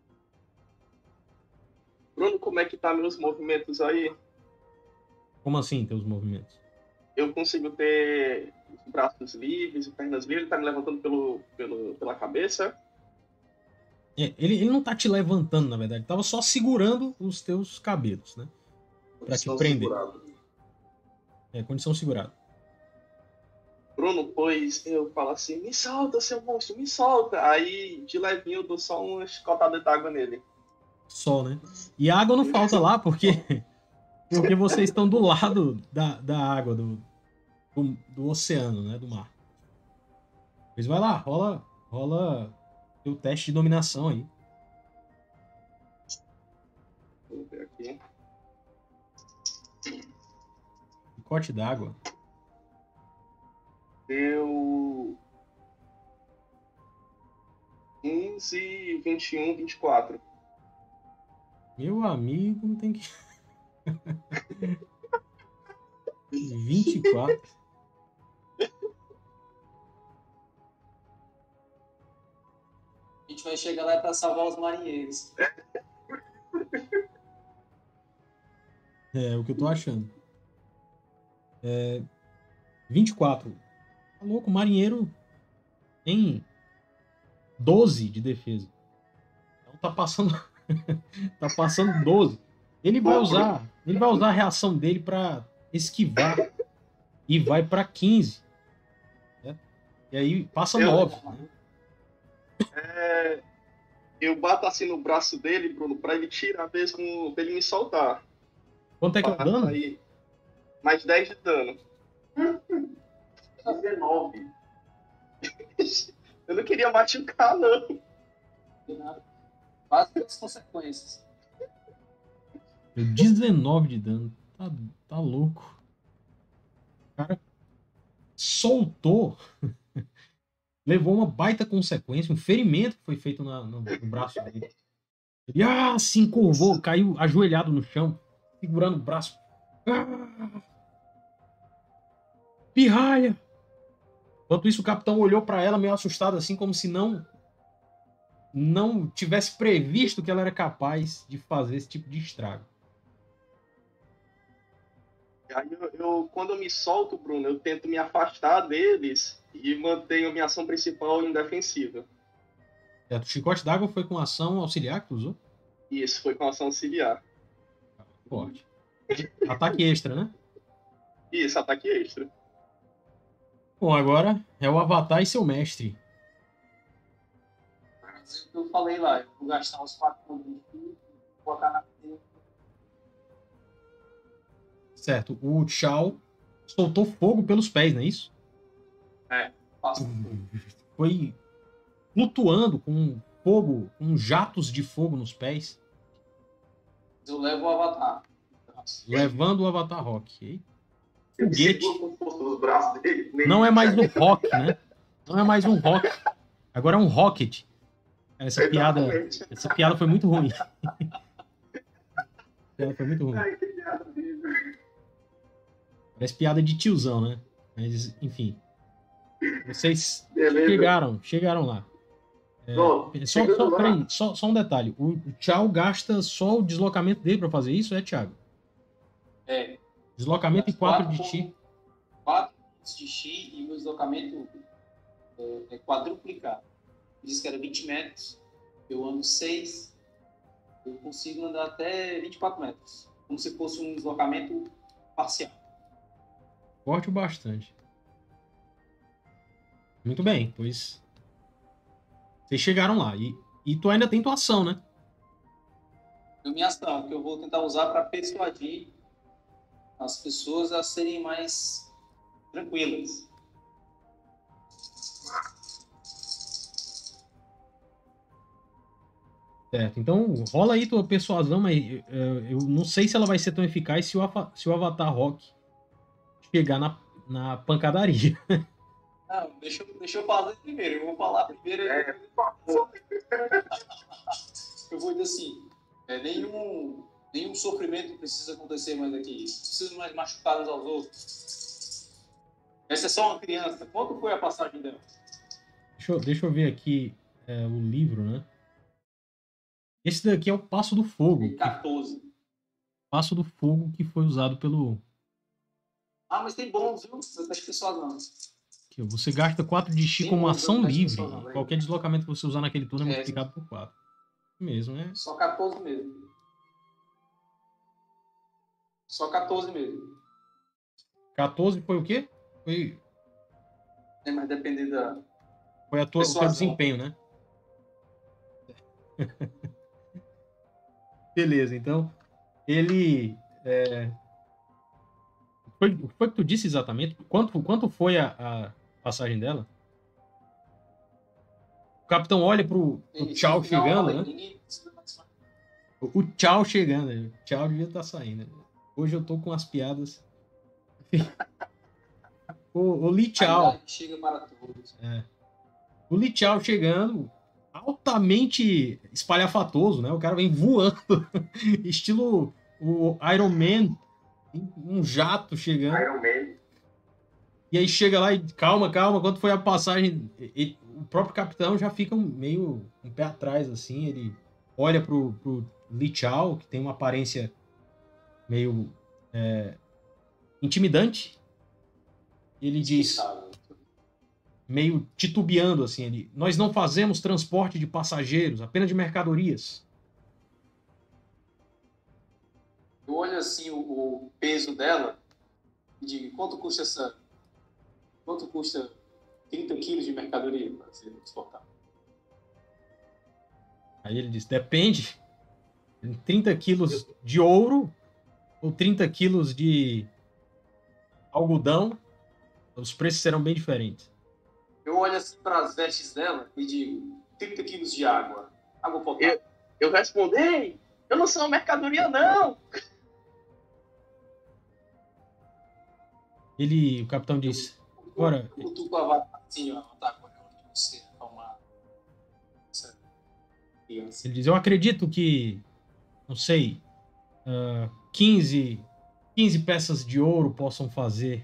Bruno, como é que tá meus movimentos aí? Como assim, teus movimentos? Eu consigo ter os braços livres e pernas livres, ele tá me levantando pelo, pelo, pela cabeça. É, ele, ele não tá te levantando, na verdade. Ele tava só segurando os teus cabelos, né? Pra te Estão prender. segurados. É, condição segurada. Bruno, pois eu falo assim, me solta, seu monstro, me solta. Aí, de levinho, eu dou só uma chicotada d'água nele. Só, né? E a água não falta lá, porque porque vocês estão do lado da, da água, do, do, do oceano, né? Do mar. Pois vai lá, rola, rola o teste de dominação aí. Vou ver aqui. Picote d'água. Deu quinze, vinte e um, vinte e quatro. Meu amigo, não tem que... vinte e quatro. A gente vai chegar lá para salvar os marinheiros. É, o que eu tô achando. É, vinte e quatro. Tá louco, o marinheiro tem doze de defesa. Então tá passando tá passando doze. Ele vai usar, ele vai usar a reação dele pra esquivar e vai pra quinze. Né? E aí passa Eu- nove. Né? É, eu bato assim no braço dele, Bruno, pra ele tirar mesmo, pra ele me soltar. Quanto é que é o dano? Aí, mais dez de dano. dezenove. Eu não queria machucar, não. Quase as consequências. Deu dezenove de dano. Tá, tá louco. cara soltou, levou uma baita consequência, um ferimento que foi feito na, no, no braço dele. Ele ah, se encurvou, caiu ajoelhado no chão, segurando o braço. Ah, pirralha! Enquanto isso, o capitão olhou para ela meio assustado, assim, como se não não tivesse previsto que ela era capaz de fazer esse tipo de estrago. Aí eu, eu, quando eu me solto, Bruno, eu tento me afastar deles e mantenho a minha ação principal indefensiva. Certo. O chicote d'água foi com ação auxiliar que tu usou? Isso, foi com ação auxiliar. Forte. Ataque extra, né? Isso, ataque extra. Bom, agora é o Avatar e seu mestre. Eu falei lá, eu vou gastar os quatro pontos de vida, botar na frente. Certo. O Chao soltou fogo pelos pés, não é isso? É, faço. Foi flutuando com fogo, com jatos de fogo nos pés. Eu levo o Avatar. Levando o Avatar Rock. Eu me Foguete. seguro com força nos braços dele. nem- Não é mais um rock, né? Não é mais um rock. Agora é um rocket. Essa piada, Exatamente. essa piada foi muito ruim. Essa piada foi muito ruim. Ai, que piada horrível. Parece piada de tiozão, né? Mas, enfim. Vocês Beleza. chegaram, chegaram lá. É, Bom, só, chegando só, lá. peraí, só, só um detalhe. O Tchau gasta só o deslocamento dele pra fazer isso, é, Thiago? É, Deslocamento e quatro de ti. quatro pontos de chi e o meu deslocamento é, é quadruplicado. Diz que era vinte metros, eu ando seis, eu consigo andar até vinte e quatro metros. Como se fosse um deslocamento parcial. Forte o bastante. Muito bem, pois. Vocês chegaram lá. E, e tu ainda tem tua ação, né? É minha ação, que eu vou tentar usar para persuadir as pessoas a serem mais tranquilas. Certo. Então rola aí tua persuasão, mas eh, eu não sei se ela vai ser tão eficaz se o, Ava- se o Avatar Rock chegar na, na pancadaria. Não, deixa, eu- deixa eu fazer primeiro. Eu vou falar primeiro. É, por favor. Eu vou dizer assim: é, nenhum, nenhum sofrimento precisa acontecer mais aqui. Não precisa mais machucar uns aos outros. Essa é só uma criança. Quanto foi a passagem dela? Deixa eu, deixa eu ver aqui eh, o livro, né? Esse daqui é o Passo do Fogo. Tem que- quatorze. Passo do Fogo que foi usado pelo. Ah, mas tem bônus, viu? Não tá pessoal não. Aqui, ó, você gasta quatro de chi Sim, como não, ação não tá livre. funcionando aí. Qualquer deslocamento que você usar naquele turno é É. multiplicado por quatro. Mesmo, é. Só quatorze mesmo. Só quatorze mesmo. quatorze foi o quê? Foi, É, mas dependendo da. foi a tua, o teu Persuasão. desempenho, né? Beleza, então ele. É... Foi, o que foi que tu disse exatamente? Quanto, quanto foi a, a passagem dela? O capitão olha pro, pro Tchau Não, chegando, não, né? ninguém precisa participar. O, o Tchau chegando. né? O Tchau devia estar saindo. né? Hoje eu tô com as piadas. o, o Li A Tchau. idade chega para todos. É. O Li Chao chegando, altamente espalhafatoso, né? O cara vem voando, estilo o Iron Man, um jato chegando. Iron Man. E aí chega lá e calma, calma, quando foi a passagem, ele- o próprio capitão já fica um- meio um pé atrás, assim, ele olha pro, pro Li Chao, que tem uma aparência meio é, intimidante, e ele diz... Sabe? meio titubeando assim, ele, nós não fazemos transporte de passageiros, apenas de mercadorias. Eu olho assim o, o peso dela e digo, quanto custa essa. Quanto custa trinta quilos de mercadoria para ser transportado? Aí ele diz, depende, trinta quilos de ouro ou trinta quilos de algodão, os preços serão bem diferentes. Eu olho assim para as vestes dela e digo, trinta quilos de água. Água potável. Eu respondo, ei, eu não sou uma mercadoria, não. Ele, o capitão disse, ora, Eu cutuco a vaca assim, ó, tá agora é hora de você acalmar essa criança. ele diz, eu acredito que, não sei, ah, quinze, quinze peças de ouro possam fazer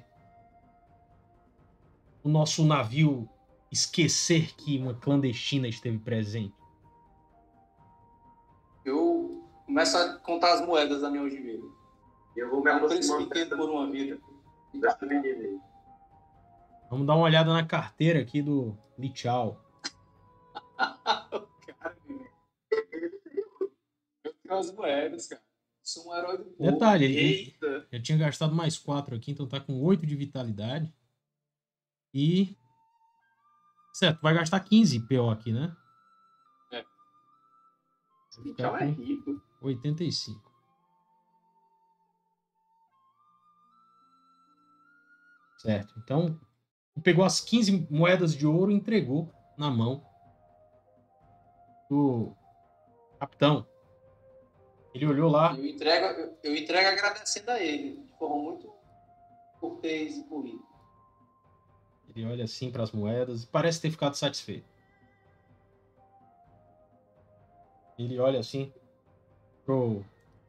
o nosso navio esquecer que uma clandestina esteve presente. Eu começo a contar as moedas da minha algibeira. Eu vou me É um preço aproximando pequeno dessa, por uma vida. dessa menina aí. Vamos dar uma olhada na carteira aqui do Li Chao. Cara, eu tenho as moedas, cara. Sou um herói do povo. Detalhe, ele, ele Eita. já tinha gastado mais quatro aqui, então tá com oito de vitalidade. E... Certo, vai gastar quinze P O aqui, né? Esse Lichal é rico. oitenta e cinco. Certo, então pegou as quinze moedas de ouro e entregou na mão do capitão. Ele olhou lá. Eu entrego, eu, eu entrego agradecendo a ele, de forma muito cortês e polida. Ele olha assim para as moedas e parece ter ficado satisfeito. Ele olha assim pro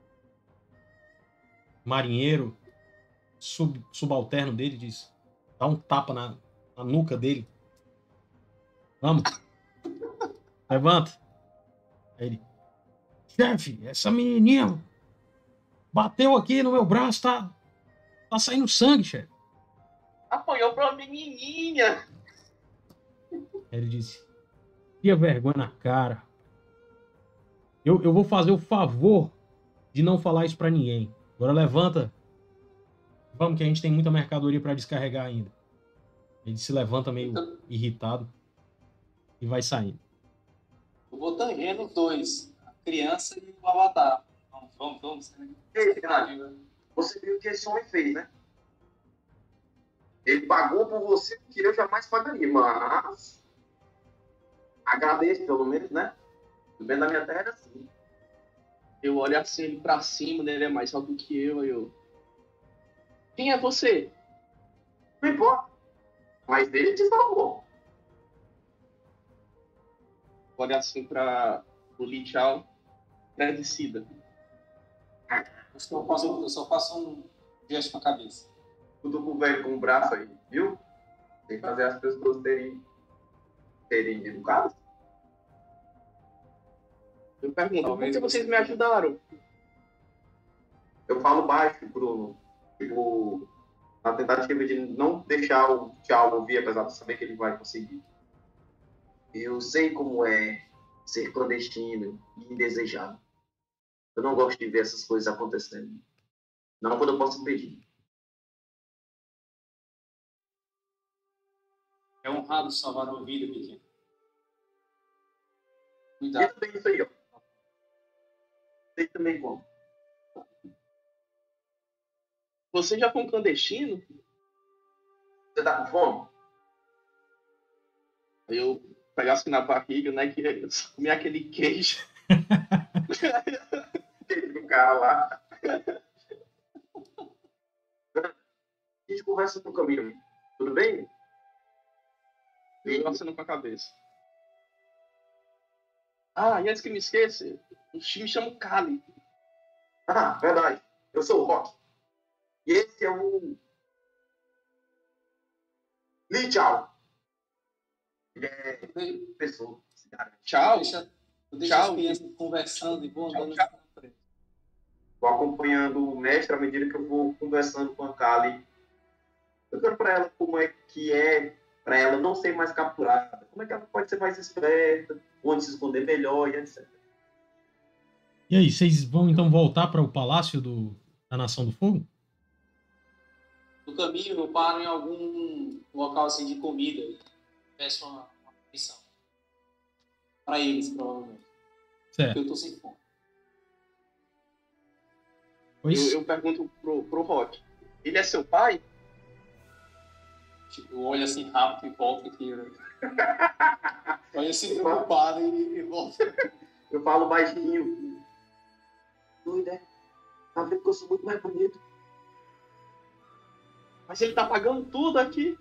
marinheiro sub, subalterno dele e diz, dá um tapa na, na nuca dele. Vamos. Levanta. Aí ele, chefe, essa menininha bateu aqui no meu braço, tá, tá saindo sangue, chefe. Apanhou pra uma menininha. Aí ele disse, cria vergonha na cara. Eu, eu vou fazer o favor de não falar isso pra ninguém. Agora levanta. Vamos que a gente tem muita mercadoria pra descarregar ainda. Ele se levanta meio Então, irritado e vai saindo. eu vou tangendo os dois, a criança e o avatar. Vamos, vamos, vamos. Ei, Renato, você viu o que esse homem fez, né? Ele pagou por você o que eu jamais pagaria, mas agradeço pelo menos, né? Do bem da minha terra era assim. Eu olho assim ele pra cima, né? Ele é mais alto que eu. Aí eu. Quem é você? Não importa. Mas ele te salvou. Olho assim pra o Lichal. Agradecida. Eu só faço, eu só faço um gesto com a cabeça. Tudo com o velho com o braço aí, viu? Tem que fazer as pessoas terem, terem educadas. Eu pergunto, Talvez por que vocês você- me ajudaram? Eu falo baixo, Bruno. Tipo, na tentativa de não deixar o Thiago ouvir, apesar de saber que ele vai conseguir. Eu sei como é ser clandestino e indesejado. Eu não gosto de ver essas coisas acontecendo. Não quando eu posso impedir. É honrado salvar uma vida, pequeno. E Cuidado. também isso aí, ó. Sei também como. Você já foi um clandestino? Você tá com fome? Aí eu pegasse na barriga, né? Que eu só comia aquele queijo. Aquele cara lá. A gente conversa no caminho. Tudo bem? Eu passando com a cabeça. Ah, e antes que me esqueça, o time me chama Kali. Ah, verdade. Eu sou o Rock. E esse é o Li Chao. Ele é pessoa. esse cara. Tchau. Deixa, eu deixo Tchau. as crianças conversando e vou andando Tchau, na frente. Vou acompanhando o mestre à medida que eu vou conversando com a Kali. Eu quero para ela como é que é para ela não ser mais capturada. Como é que ela pode ser mais esperta, onde se esconder melhor e etcétera. E aí, vocês vão então voltar para o palácio do, da Nação do Fogo? No caminho, eu paro em algum local assim de comida e peço uma, uma missão. Para eles, provavelmente. Porque Certo. eu tô sem fome. Pois, Eu, eu pergunto pro, pro Rock. Ele é seu pai? Tipo, eu olho assim rápido e volto aqui. Né? Olho assim preocupado e, e volto. Eu falo baixinho. Doido, é? Tá vendo que eu sou muito mais bonito? Mas ele tá pagando tudo aqui.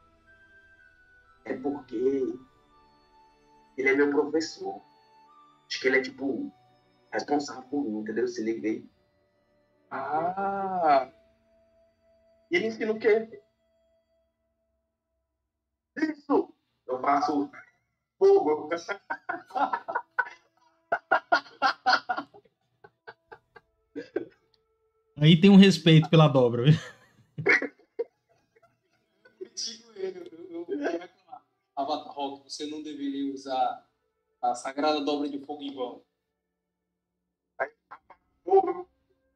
É porque ele é meu professor. Acho que ele é, tipo, responsável por mim, entendeu? Se liga aí. Ah. E ele ensina o quê? Isso! Eu faço fogo. Aí tem um respeito pela dobra. viu? Critico ele, eu, eu vou reclamar. Avatar Rock, você não deveria usar a sagrada dobra de fogo em vão. Fogo.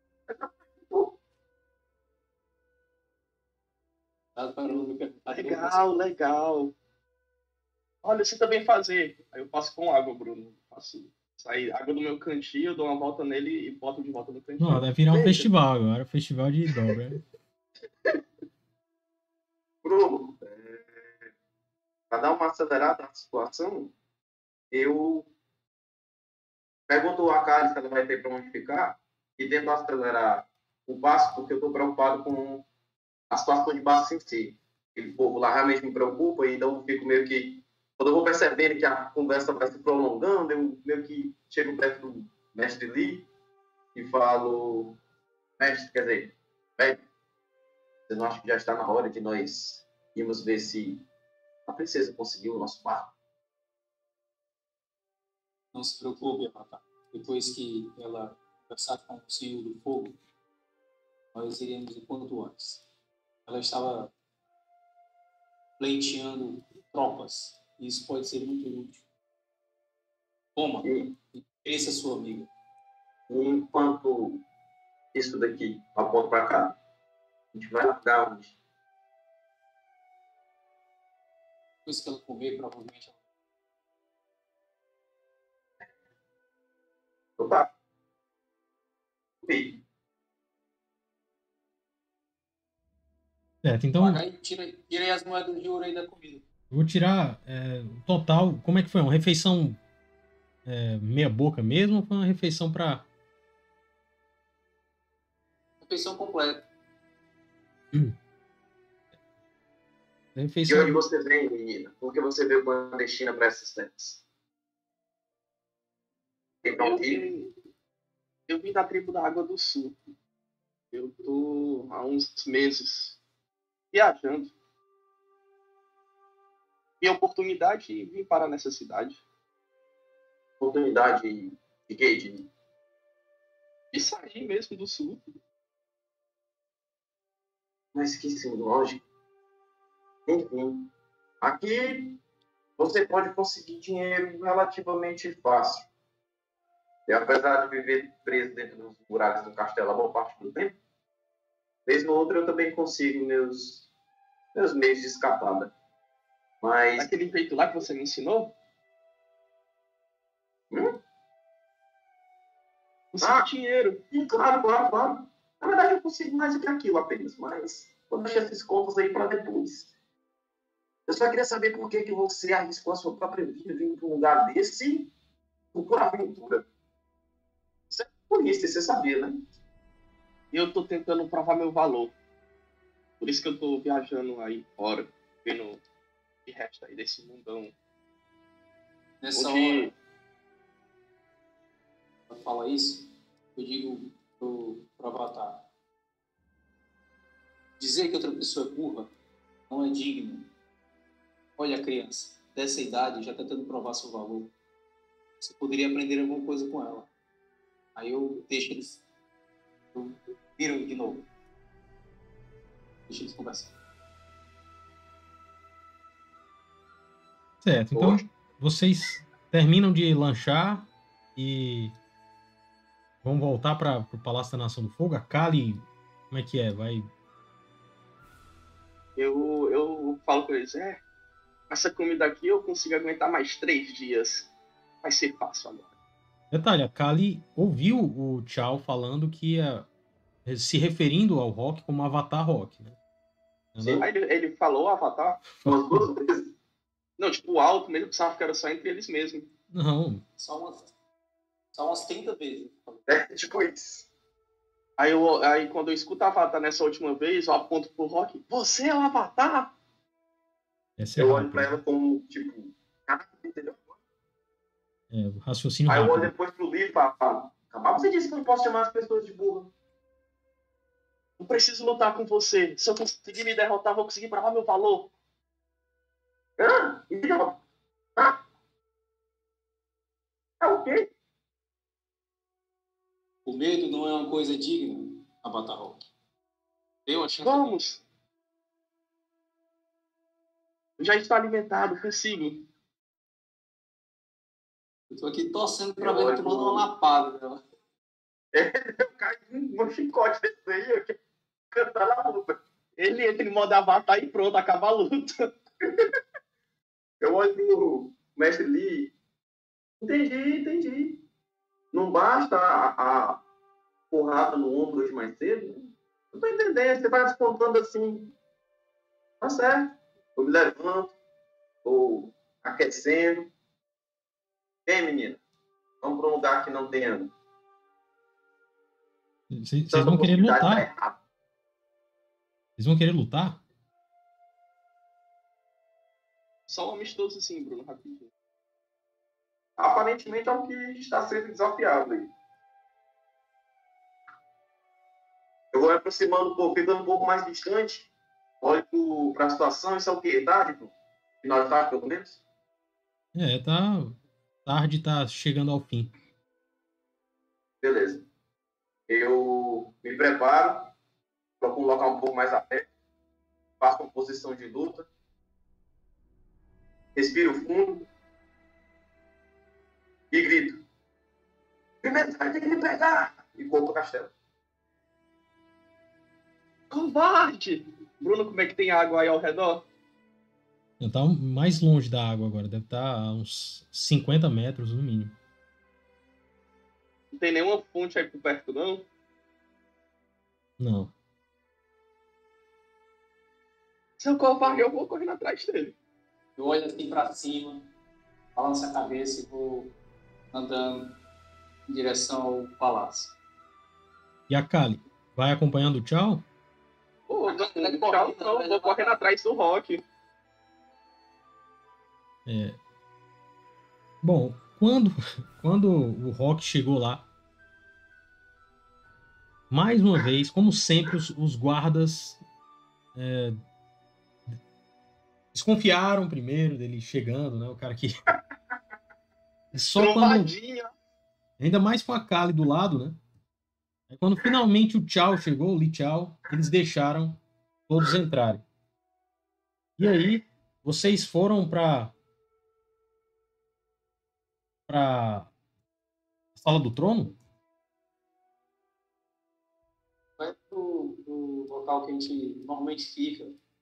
Tá parando me perguntar. Legal, legal. Olha, você também fazer. Aí eu passo com água, Bruno. Faço sair água do meu cantinho, eu dou uma volta nele e boto de volta no cantinho. Não, deve virar um Veja. festival agora. Festival de dobra. né? Bruno, é, para dar uma acelerada na situação, eu pergunto a Kali se ela vai ter para onde ficar e tento acelerar o passo, porque eu estou preocupado com a situação de baixo em si. O povo lá realmente me preocupa, e então eu fico meio que... Quando eu vou percebendo que a conversa vai se prolongando, eu meio que chego perto do mestre Lee e falo... Mestre, quer dizer, velho, você não acha que já está na hora de nós irmos ver se a princesa conseguiu o nosso barco? Não se preocupe, Avatar. Depois que ela conversar com o Senhor do Fogo, nós iremos o quanto antes. Ela estava pleiteando tropas, e isso pode ser muito útil. Toma, E, essa é sua amiga. e enquanto isso daqui aponta para cá, a gente vai largar onde? Depois que ela comer, provavelmente ela... Opa! Oi. Certo, então Pagar e tira, tira aí as moedas de ouro aí da comida. eu vou tirar é, o total. Como é que foi? Uma refeição é, meia boca mesmo ou foi uma refeição para Refeição completa. De refeição? onde você vem, menina? Por que você veio clandestina para essas terras? Então, Eu vim, eu vim da tribo da Água do Sul. Eu tô há uns meses viajando. E a oportunidade de vir parar nessa cidade. oportunidade de quê? De... De sair mesmo do Sul. Mas que sim, lógico. Enfim, aqui você pode conseguir dinheiro relativamente fácil. E apesar de viver preso dentro dos muralhas do castelo a boa parte do tempo, vez ou outra eu também consigo meus, meus meios de escapada. Mas... Daquele jeito lá que você me ensinou? Hum? Consigo Ah. dinheiro. Sim, claro, claro, claro. Na verdade eu consigo mais do que aquilo apenas, mas vou deixar esses contos aí para depois. Eu só queria saber por que, que você arriscou a sua própria vida vindo para um lugar desse por aventura. Você é polícia, você sabia, né? E eu tô tentando provar meu valor. Por isso que eu tô viajando aí fora, vendo o que resta aí desse mundão. Nessa Onde... hora, ela fala isso, eu digo pro, pro Avatar. Dizer que outra pessoa é burra não é digno. Olha, criança, dessa idade já tentando provar seu valor. Você poderia aprender alguma coisa com ela. Aí eu deixo eles... Eu viro de novo. Deixa eles conversar. Certo, então vocês terminam de lanchar e vão voltar para o Palácio da Nação do Fogo. A Kali, como é que é? Vai. Eu, eu falo com eles, é, essa comida aqui eu consigo aguentar mais três dias. Vai ser fácil agora. Detalhe, a Kali ouviu o Tchau falando que ia se referindo ao Rock como Avatar Rock, né? Ela... Aí ele, ele falou Avatar? Umas duas vezes. Não, tipo, alto mesmo, pensava que era só entre eles mesmos. Não. Só umas, só umas trinta vezes. É, tipo isso. Aí, eu, aí quando eu escuto a Avatar nessa última vez, eu aponto pro Rock, você é o Avatar? Essa é Eu olho pra rápida. ela como, tipo, caraca, entendeu? É, raciocínio Aí eu olho rápido. depois pro livro e falo, capaz você disse que eu não posso chamar as pessoas de burra. Não preciso lutar com você. Se eu conseguir me derrotar, vou conseguir provar meu valor. Hã? Então, ah, é o quê? O medo não é uma coisa digna, Avatar Rock. Dê uma chance. Vamos. Eu já estou alimentado, consigo. Eu tô aqui torcendo pra Eu ver olho tu tomando pro- uma lapada dela. Eu caio num chicote desse aí, eu quero cantar na luta. Ele entra em modo Avatar e pronto, acaba a luta. Eu olho pro mestre Lee. Entendi, entendi. Não basta a, a porrada no ombro hoje mais cedo? Né? Não tô entendendo. Você vai descontando assim. Tá certo. Eu me levanto. Tô aquecendo. Ei, menina. Vamos para um lugar que não tenha Vocês tanta vão querer possibilidade de dar lutar? errado. Vocês vão querer lutar? Só um amistoso assim, Bruno, rapidinho. Aparentemente é o que está sendo desafiado aí. Eu vou me aproximando um pouco, ficando um pouco mais distante. Olho para a situação. Isso é o quê? Tarde, pô? Final de tarde, pelo menos? É, tá. Tarde tá chegando ao fim. Beleza. Eu me preparo, coloco um local um pouco mais aberto, faço uma posição de luta, respiro fundo e grito. Primeiro vai ter que me pegar! E corro pro castelo. Covarde! Bruno, como é que tem água aí ao redor? Já tá mais longe da água agora. Deve estar a uns cinquenta metros no mínimo. Não tem nenhuma fonte aí por perto, não? Não. Seu covarde, eu vou correndo atrás dele. Eu olho assim pra cima, balanço a cabeça e vou andando em direção ao palácio. E a Kali? Vai acompanhando o Tchau? Pô, Ah, não, ele é tchau, correndo, não, ele vou é correndo Avatar. atrás do Rock. É. Bom, quando, quando o Rock chegou lá, mais uma vez, como sempre, os, os guardas é, desconfiaram primeiro dele chegando, né? O cara que. Só quando. Trombadinha. Ainda mais com a Kali do lado, né? Aí quando finalmente o Tchau chegou, o Li Tchau, eles deixaram todos entrarem. E aí, vocês foram para para sala do trono? Vai pro, pro local que a gente normalmente fica.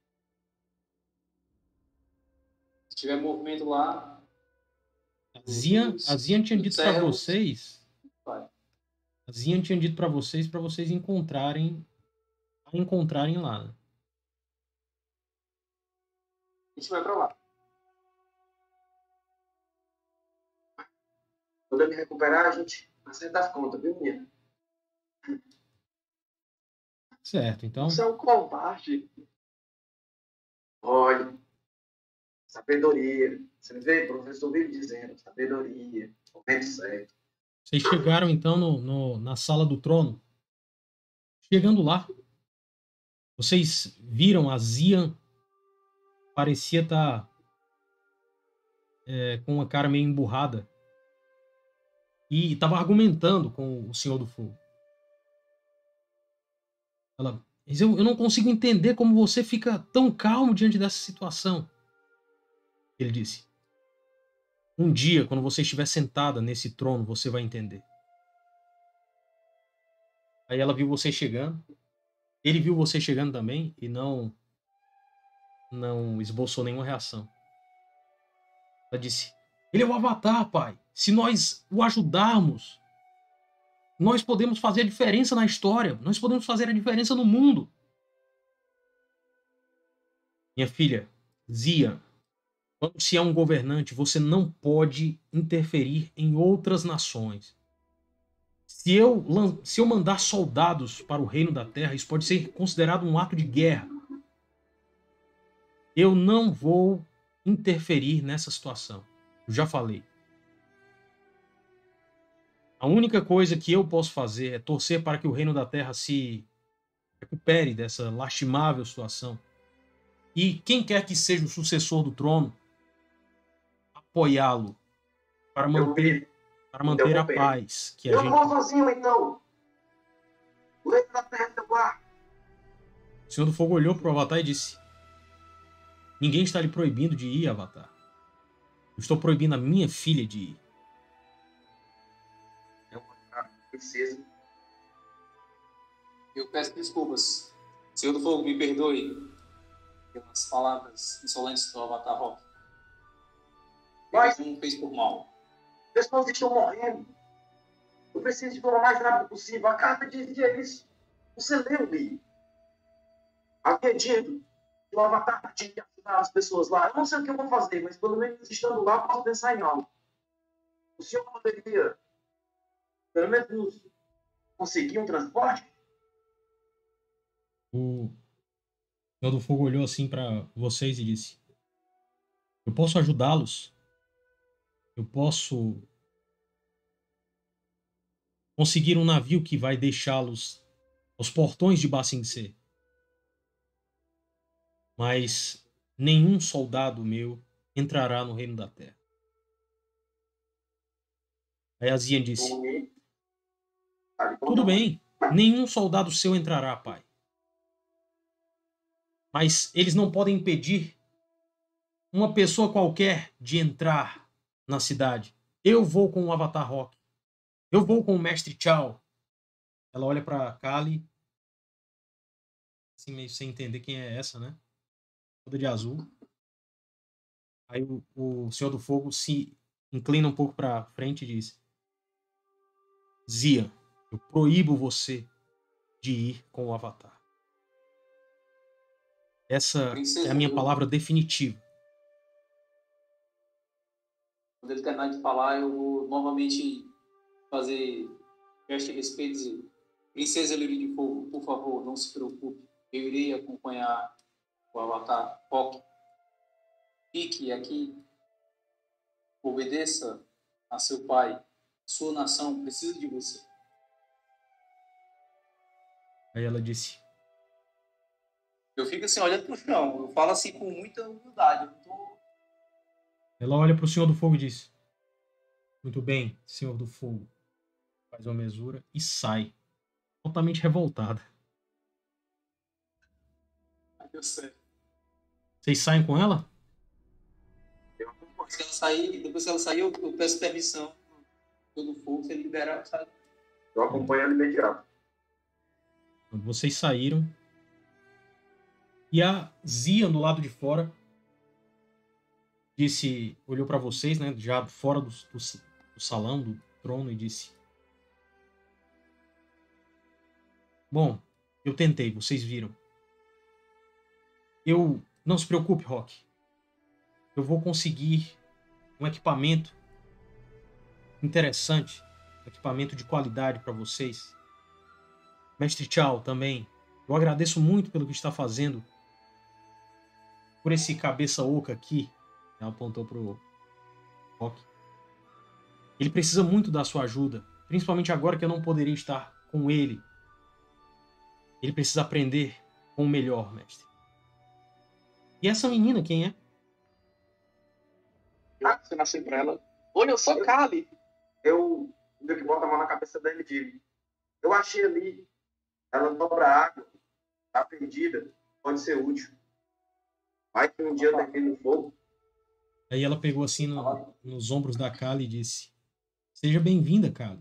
Se tiver movimento lá, A Zian, os- a Zian tinha os dito para servos- vocês, vai. a Zian tinha dito para vocês para vocês encontrarem a encontrarem lá, né? A gente vai pra lá. Quando eu me recuperar, a gente acerta as contas, viu, menina? Certo, então, Você é um covarde. Olha, sabedoria. Você vê, o professor vive dizendo, sabedoria, momento certo. vocês chegaram então no, no- na sala do trono. Chegando lá, vocês viram a Zian, parecia estar é, com uma cara meio emburrada e estava argumentando com o Senhor do Fogo. Ela, "Mas eu, eu não consigo entender como você fica tão calmo diante dessa situação." Ele disse, "Um dia, quando você estiver sentada nesse trono, você vai entender." Aí ela viu você chegando. Ele viu você chegando também e não não esboçou nenhuma reação. Ela disse, "Ele é o Avatar, pai. Se nós o ajudarmos, nós podemos fazer a diferença na história. Nós podemos fazer a diferença no mundo." Minha filha, Zia, quando se é um governante, você não pode interferir em outras nações. Se eu, lan- se eu mandar soldados para o reino da terra, isso pode ser considerado um ato de guerra. Eu não vou interferir nessa situação. Eu já falei. A única coisa que eu posso fazer é torcer para que o reino da terra se recupere dessa lastimável situação. E quem quer que seja o sucessor do trono, apoiá-lo para manter, para manter a paz que a Eu gente... não vou sozinho, então. O reino da terra é lá. O Senhor do Fogo olhou para o Avatar e disse: ninguém está lhe proibindo de ir, Avatar. Eu estou proibindo a minha filha de ir. É uma princesa. Eu peço desculpas. Senhor do Fogo, me perdoe pelas palavras insolentes do Avatar Rock. Mas Ele não fez por mal. as pessoas estão morrendo. Eu preciso de forma mais rápida possível. A carta dizia isso. Você leu, Lee? Havia dito que o Avatar tinha que ajudar as pessoas lá. Eu não sei o que eu vou fazer, mas pelo menos estando lá, eu posso pensar em algo. O senhor poderia, pelo menos, conseguir um transporte? O Senhor do Fogo olhou assim para vocês e disse: eu posso ajudá-los. Eu posso conseguir um navio que vai deixá-los aos portões de Ba Sing Se. Mas nenhum soldado meu entrará no reino da terra. Aí a Zian disse: tudo bem, nenhum soldado seu entrará, pai. Mas eles não podem impedir uma pessoa qualquer de entrar na cidade. Eu vou com o Avatar Rock. Eu vou com o Mestre Chao. Ela olha para Kali, assim meio sem entender quem é essa, né? Toda de azul. Aí o, o Senhor do Fogo se inclina um pouco para frente e diz: Zia, eu proíbo você de ir com o Avatar. Essa Princesa, é a minha eu- palavra definitiva. Quando ele terminar de falar, eu vou novamente fazer gesto de respeito e dizer: Princesa Lírio de Fogo, por favor, não se preocupe. Eu irei acompanhar o Avatar Rock. Fique aqui. Obedeça a seu pai. Sua nação precisa de você. Aí ela disse: Eu fico assim, olhando pro chão. Eu falo assim com muita humildade. Eu não tô... ela olha para o Senhor do Fogo e diz: muito bem, Senhor do Fogo. Faz uma mesura e sai, totalmente revoltada. Ai, deu certo. Vocês saem com ela? Depois que ela sair, depois que ela sair, eu, eu peço permissão do fogo, se ele liberar, eu saio. Eu acompanho ela imediato. Quando vocês saíram, e a Zian do lado de fora disse, olhou para vocês, né, já fora do, do, do salão, do trono, e disse: bom, eu tentei, vocês viram. Eu não se preocupe, Rock. Eu vou conseguir um equipamento interessante, um equipamento de qualidade para vocês. Mestre Chao também. Eu agradeço muito pelo que está fazendo por esse cabeça oca aqui. Ela apontou pro Rock. Ele precisa muito da sua ajuda, principalmente agora que eu não poderia estar com ele. Ele precisa aprender com o melhor, mestre. E essa menina, quem é? Ah, você nasceu pra ela. Olha, eu sou Kali. Eu meio que boto a mão na cabeça dele e digo: eu achei ali, ela dobra a água, tá perdida, pode ser útil. Vai que um dia eu termino no fogo. Aí ela pegou assim no, nos ombros da Kali e disse: seja bem-vinda, Kali.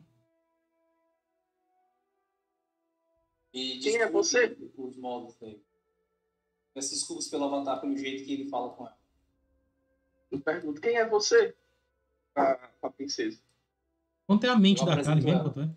E Quem é você? Os modos dele. Peço desculpas pelo Avatar, pelo jeito que ele fala com ela. Eu pergunto, quem é você? A, a princesa. Quanto é a mente Eu da Kali apresento mesmo? ela. Quanto é?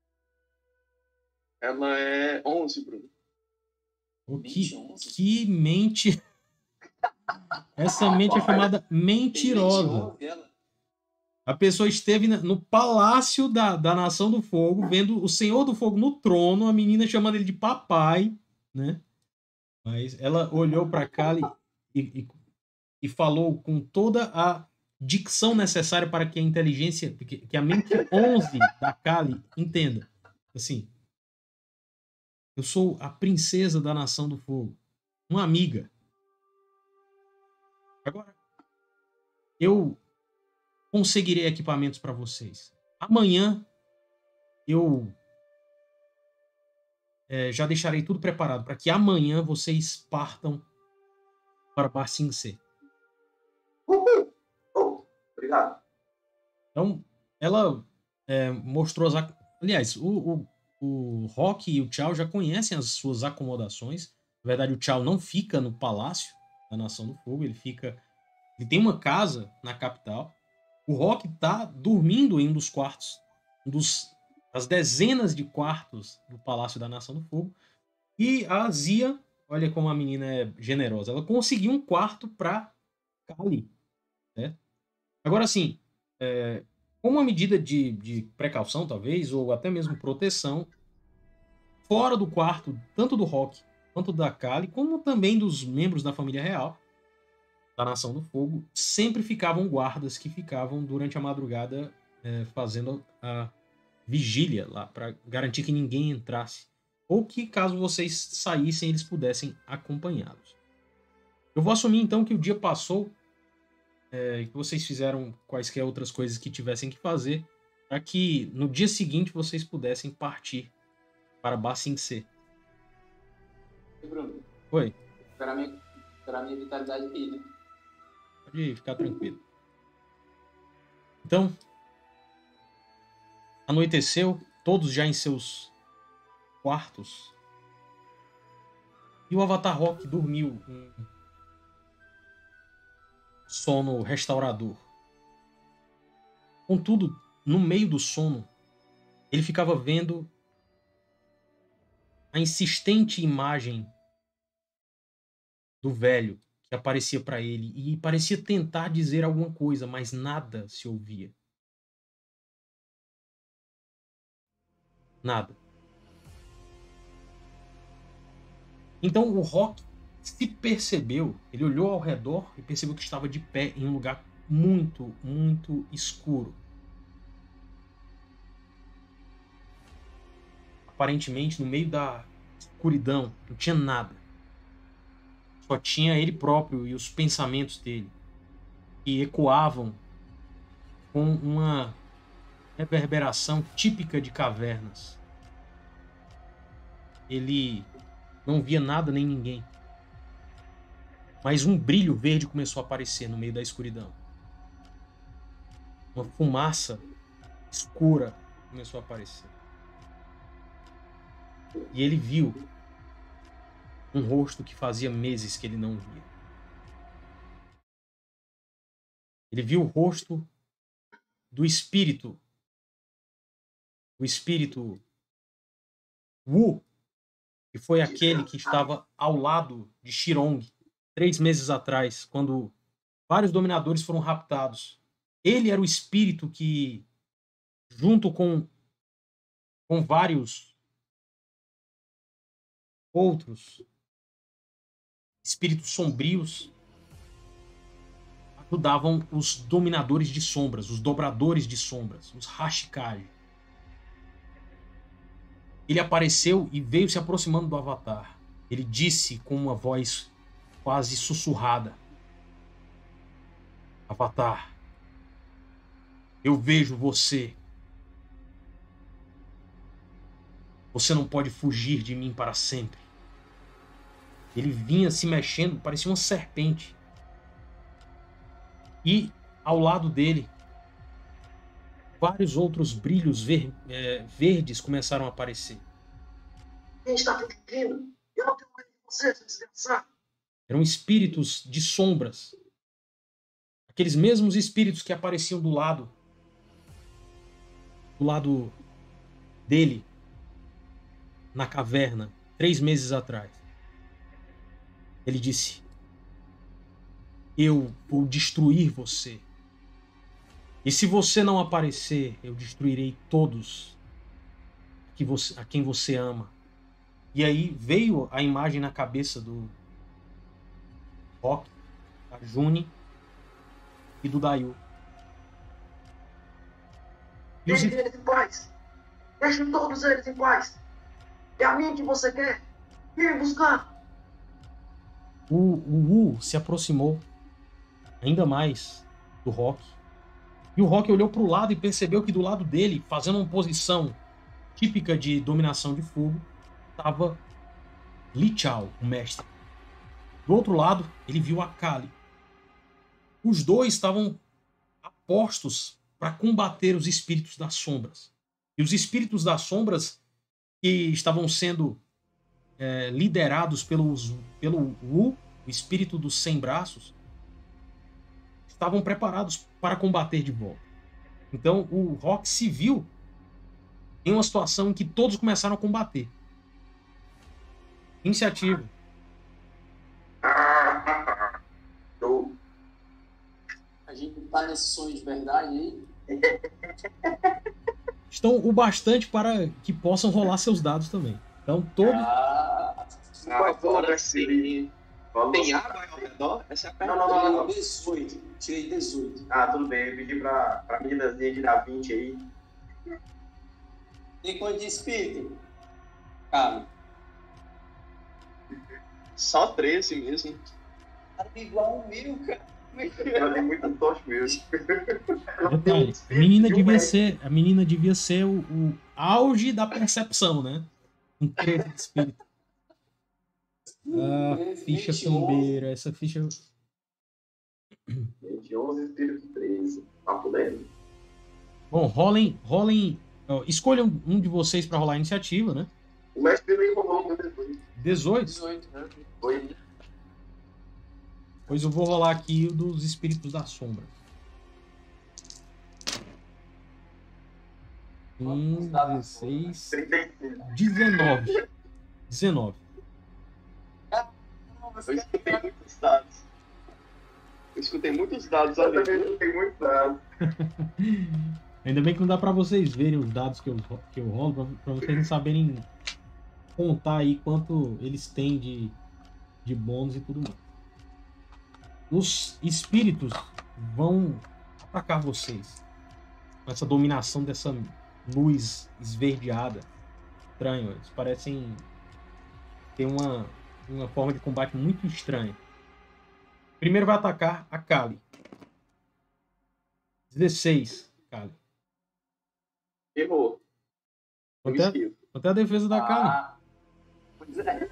Ela é onze, Bruno. Oh, vinte e que, onze? que mente. Essa mente é chamada mentirosa. Tem vinte e onze, ela. A pessoa esteve no palácio da, da Nação do Fogo, vendo o Senhor do Fogo no trono, a menina chamando ele de papai, né? Mas ela olhou para Kali e, e, e falou com toda a dicção necessária para que a inteligência, que, que a mente onze da Kali entenda. Assim, eu sou a princesa da Nação do Fogo, uma amiga. Agora, eu conseguirei equipamentos para vocês. Amanhã eu é, já deixarei tudo preparado para que amanhã vocês partam para Ba Sing Se. Uhul. Oh, obrigado. Então, ela é, mostrou as... Aliás, o, o, o Rock e o Chao já conhecem as suas acomodações. Na verdade, o Chao não fica no palácio da Nação do Fogo, ele fica... Ele tem uma casa na capital. O Rock tá dormindo em um dos quartos, um dos as dezenas de quartos do Palácio da Nação do Fogo. E a Zia, olha como a menina é generosa, ela conseguiu um quarto para Kali, né? Agora, assim, é, como uma medida de, de precaução, talvez, ou até mesmo proteção, fora do quarto, tanto do Rock quanto da Kali, como também dos membros da família real, da Nação do Fogo, sempre ficavam guardas que ficavam durante a madrugada é, fazendo a vigília lá, para garantir que ninguém entrasse. Ou que, caso vocês saíssem, eles pudessem acompanhá-los. Eu vou assumir, então, que o dia passou, é, que vocês fizeram quaisquer outras coisas que tivessem que fazer, para que no dia seguinte vocês pudessem partir para Ba Sing Se. Bruno. Oi. Para minha, para minha vitalidade aqui, né? Pode ficar tranquilo. Então, anoiteceu, todos já em seus quartos. E o Avatar Rock dormiu um sono restaurador. Contudo, no meio do sono, ele ficava vendo a insistente imagem do velho que aparecia para ele e parecia tentar dizer alguma coisa, mas nada se ouvia. Nada. Então o Rock se percebeu, ele olhou ao redor e percebeu que estava de pé em um lugar muito, muito escuro. Aparentemente, no meio da escuridão, não tinha nada. Só tinha ele próprio e os pensamentos dele, que ecoavam com uma reverberação típica de cavernas. Ele não via nada nem ninguém. Mas um brilho verde começou a aparecer no meio da escuridão. Uma fumaça escura começou a aparecer. E ele viu um rosto que fazia meses que ele não via. Ele viu o rosto do espírito, o espírito Wu, que foi aquele que estava ao lado de Shirong três meses atrás, quando vários dominadores foram raptados. Ele era o espírito que, junto com, com vários outros espíritos sombrios, ajudavam os dominadores de sombras, os dobradores de sombras, os Hashikage. Ele apareceu e veio se aproximando do Avatar. Ele disse com uma voz quase sussurrada: Avatar, eu vejo você. Você não pode fugir de mim para sempre. Ele vinha se mexendo, parecia uma serpente. E ao lado dele, vários outros brilhos ver, é, verdes começaram a aparecer. Quem está pedindo? Eu não tenho mais de você, seu desgraçado. Eram espíritos de sombras. Aqueles mesmos espíritos que apareciam do lado, do lado dele, na caverna, três meses atrás. Ele disse: eu vou destruir você. E se você não aparecer, eu destruirei todos que você, a quem você ama. E aí veio a imagem na cabeça do Rock, da June e do Dayu. E os... Deixe eles em paz. Deixe todos eles em paz. É a mim que você quer. Vem buscar. O, o Wu se aproximou ainda mais do Rock. E o Rock olhou para o lado e percebeu que do lado dele, fazendo uma posição típica de dominação de fogo, estava Li Chao, o mestre. Do outro lado, ele viu a Kali. Os dois estavam apostos para combater os espíritos das sombras. E os espíritos das sombras que estavam sendo é, liderados pelos, pelo Wu, o espírito dos cem braços, estavam preparados para combater de volta. Então o Rock se viu em uma situação em que todos começaram a combater. Iniciativa. A gente tá nesse sonho de verdade aí. Estão o bastante para que possam rolar seus dados também. Então todos... Ah, Agora sim. Tem água ao redor? Essa é a Não, pergunta. não, não, não. dezoito. Tirei dezoito. Ah, tudo bem. Eu pedi pra, pra meninazinha de dar vinte aí. Tem quanto de espírito? Cara, Só treze mesmo. tá igual o meu, cara. Ela tem muita sorte mesmo. Detalhe, a menina devia ser, a menina devia ser o, o auge da percepção, né? Um treze de espírito. Ah, ficha cambeira, essa ficha... Gente, onze espírito treze. Tá podendo? Bom, rolem, rolem, ó, escolham um de vocês para rolar a iniciativa, né? O mestre nem rolou depois. dezoito. dezoito, né? Foi. Pois eu vou rolar aqui o dos espíritos da sombra. quinze, dezesseis, trinta e cinco. dezenove. dezenove. Eu escutei muitos dados. Eu escutei muitos dados Eu ali. também não tenho muito dado. Ainda bem que não dá pra vocês verem os dados que eu, que eu rolo, pra, pra vocês não saberem contar aí quanto eles têm de, de bônus e tudo mais. Os espíritos vão atacar vocês com essa dominação dessa luz esverdeada. Estranho, eles parecem ter uma, uma forma de combate muito estranha. Primeiro vai atacar a Kali. dezesseis, Kali. Errou. Eu Quanto é, esquivo. quanto é a defesa da Kali? Ah, pois é.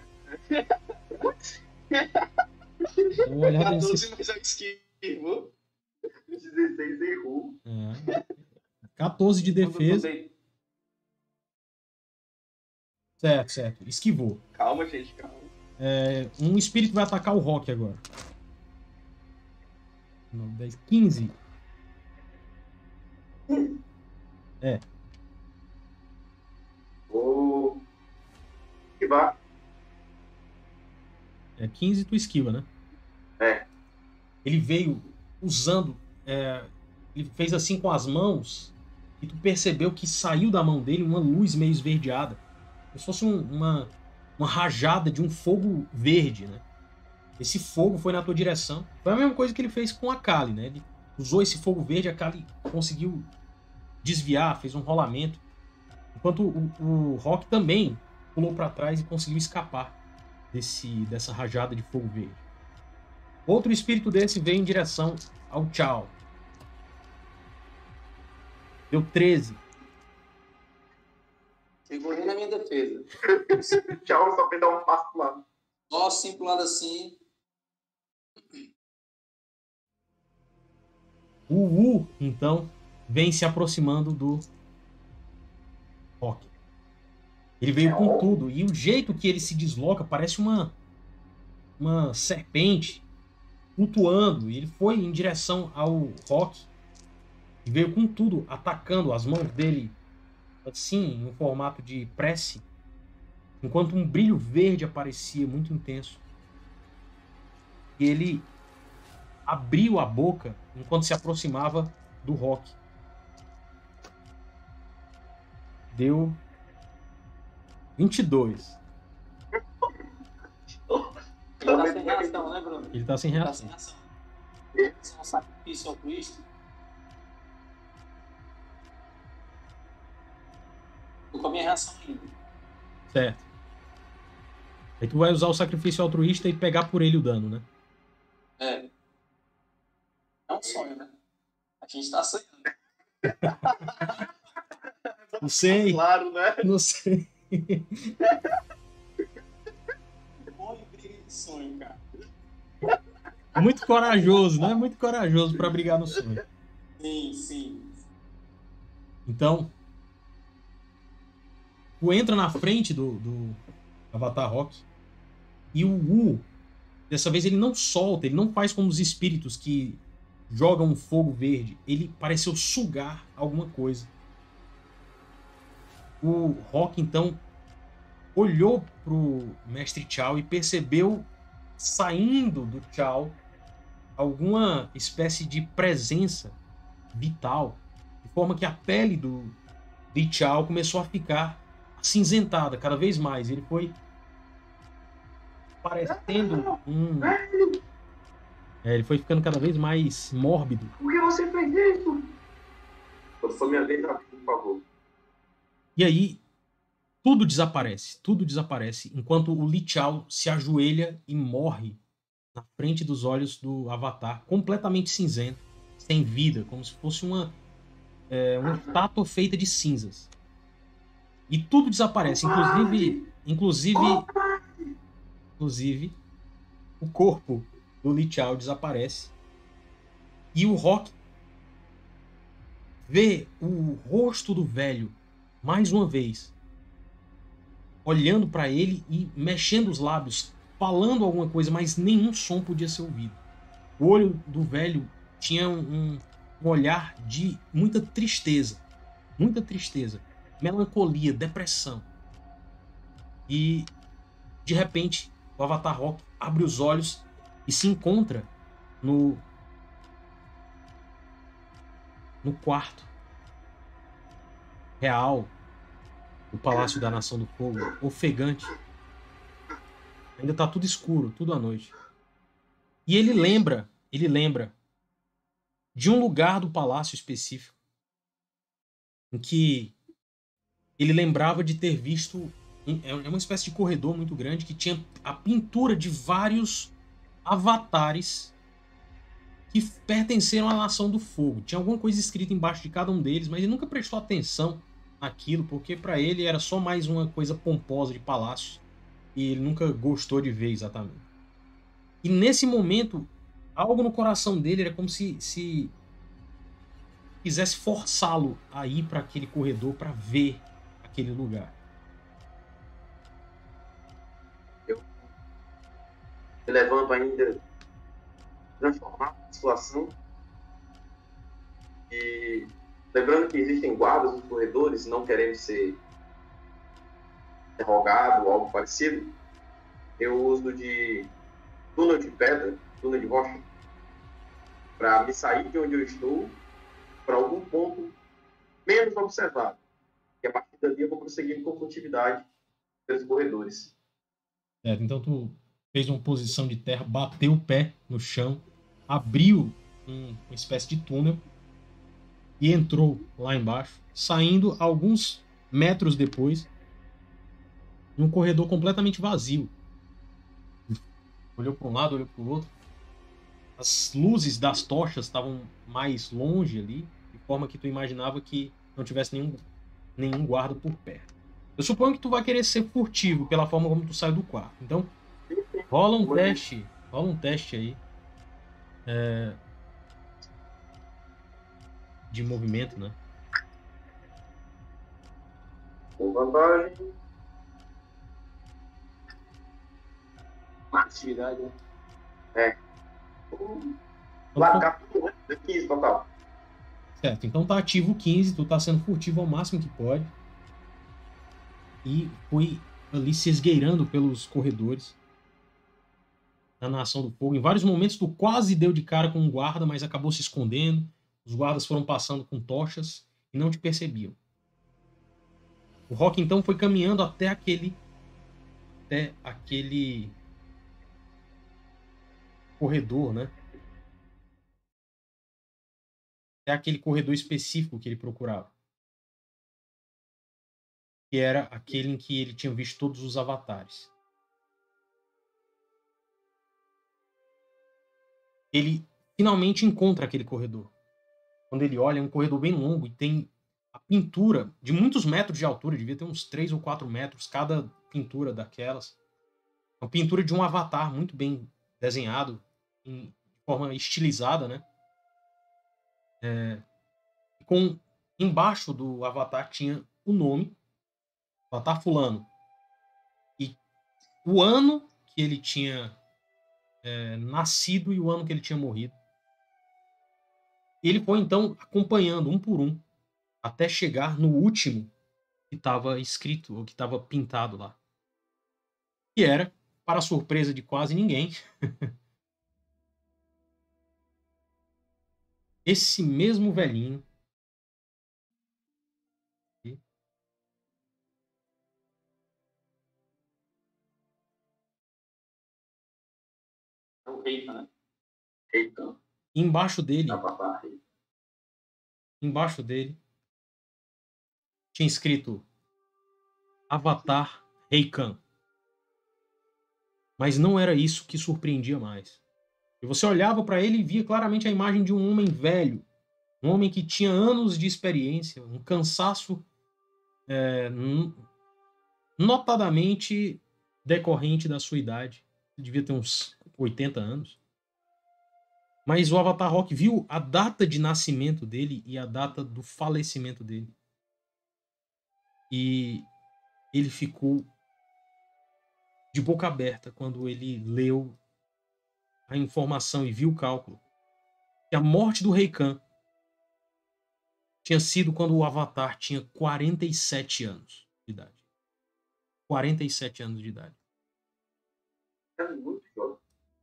Dá uma olhada nesse... catorze, mas eu esquivo. dezesseis errou. É. quatorze de defesa. Certo, certo. Esquivou. Calma, gente, calma. É, um espírito vai atacar o Rock agora. nove, dez, quinze. É. Vou esquivar. É quinze tu esquiva, né? É. Ele veio usando... É, ele fez assim com as mãos e tu percebeu que saiu da mão dele uma luz meio esverdeada. Como se fosse um, uma, uma rajada de um fogo verde, né? Esse fogo foi na tua direção. Foi a mesma coisa que ele fez com a Kali, né? Ele usou esse fogo verde, a Kali conseguiu desviar, fez um rolamento. Enquanto o, o Rock também pulou para trás e conseguiu escapar desse, dessa rajada de fogo verde. Outro espírito desse veio em direção ao Chao. Deu treze. Chegou nem na minha defesa. Tchau, só pra dar um passo pro lado. Só assim pro lado assim. O Wu, então, vem se aproximando do Rock. Ele veio com tudo. E o jeito que ele se desloca parece uma, uma serpente flutuando. E ele foi em direção ao Rock. E veio com tudo, atacando as mãos dele, assim, em um formato de prece. Enquanto um brilho verde aparecia muito intenso. E ele abriu a boca enquanto se aproximava do Rock deu vinte e dois. Ele tá sem reação, né, Bruno? Ele tá sem Ele tá reação. sem reação. Isso é um sacrifício altruísta. Tô com a minha reação ainda. Certo. Aí tu vai usar o sacrifício altruísta e pegar por ele o dano, né? É. É um sonho, né? A gente tá sonhando. Não sei. Claro, né? Não sei. Olha o briga de sonho, cara. Muito corajoso, né? Muito corajoso pra brigar no sonho. Sim, sim. Então, tu entra na frente do, do Avatar Rock e o Wu, dessa vez ele não solta, ele não faz como os espíritos que jogam um fogo verde. Ele pareceu sugar alguma coisa. O Rock, então, olhou pro Mestre Chow e percebeu, saindo do Chow, alguma espécie de presença vital, de forma que a pele do Li Chao começou a ficar acinzentada cada vez mais. Ele foi parecendo um... É, ele foi ficando cada vez mais mórbido. Por que você fez isso? Quando for minha vez, rápido, por favor. E aí, tudo desaparece. Tudo desaparece, enquanto o Li Chao se ajoelha e morre na frente dos olhos do Avatar, completamente cinzento, sem vida, como se fosse uma, é, uma estátua feita de cinzas. E tudo desaparece, inclusive, inclusive, inclusive, o corpo do Li Chao desaparece. E o Rock vê o rosto do velho mais uma vez, olhando para ele e mexendo os lábios, falando alguma coisa, mas nenhum som podia ser ouvido. O olho do velho tinha um, um olhar de muita tristeza, muita tristeza, melancolia, depressão. E, de repente, o Avatar Rock abre os olhos e se encontra no, no quarto real do Palácio da Nação do Fogo, ofegante. Ainda tá tudo escuro, tudo à noite. E ele lembra, ele lembra de um lugar do palácio específico em que ele lembrava de ter visto, é uma espécie de corredor muito grande que tinha a pintura de vários avatares que pertenceram à Nação do Fogo. Tinha alguma coisa escrita embaixo de cada um deles, mas ele nunca prestou atenção naquilo, porque para ele era só mais uma coisa pomposa de palácio. E ele nunca gostou de ver exatamente. E nesse momento, algo no coração dele era como se, se quisesse forçá-lo a ir para aquele corredor para ver aquele lugar. Eu me levanto ainda transformar a situação e lembrando que existem guardas nos corredores, não querendo ser interrogado ou algo parecido, eu uso de túnel de pedra, túnel de rocha, para me sair de onde eu estou para algum ponto menos observado. E a partir dali eu vou prosseguir com continuidade pelos corredores. Certo, então tu fez uma posição de terra, bateu o pé no chão, abriu um, uma espécie de túnel e entrou lá embaixo, saindo alguns metros depois num corredor completamente vazio. Olhou para um lado, olhou para o outro. As luzes das tochas estavam mais longe ali, de forma que tu imaginava que não tivesse nenhum, nenhum guarda por perto. Eu suponho que tu vai querer ser furtivo pela forma como tu sai do quarto. Então, rola um teste. Rola um teste aí. É, de movimento, né? Com vantagem. Atividade, né? É. Lá, tudo, né? quinze total. Certo, então tá ativo quinze, tu tá sendo furtivo ao máximo que pode. E foi ali se esgueirando pelos corredores da Nação do Fogo. Em vários momentos tu quase deu de cara com um guarda, mas acabou se escondendo. Os guardas foram passando com tochas e não te percebiam. O Rock então foi caminhando até aquele até aquele corredor, né? Até aquele corredor específico que ele procurava. Que era aquele em que ele tinha visto todos os avatares. Ele finalmente encontra aquele corredor. Quando ele olha, é um corredor bem longo e tem a pintura de muitos metros de altura, devia ter uns três ou quatro metros cada pintura daquelas. Uma pintura de um avatar muito bem desenhado, em forma estilizada, né? É, com, embaixo do avatar tinha o nome, avatar fulano. E o ano que ele tinha é, nascido e o ano que ele tinha morrido. Ele foi então acompanhando um por um até chegar no último que estava escrito, ou que estava pintado lá. Que era, para a surpresa de quase ninguém, esse mesmo velhinho. É o Reita, né? Reita. Embaixo dele, Avatar. embaixo dele, tinha escrito Avatar Reikan. Mas não era isso que surpreendia mais. E você olhava para ele e via claramente a imagem de um homem velho, um homem que tinha anos de experiência, um cansaço é, notadamente decorrente da sua idade. Ele devia ter uns oitenta anos. Mas o Avatar Rock viu a data de nascimento dele e a data do falecimento dele. E ele ficou de boca aberta quando ele leu a informação e viu o cálculo. Que a morte do Reikan tinha sido quando o Avatar tinha quarenta e sete anos de idade. quarenta e sete anos de idade. É muito jovem.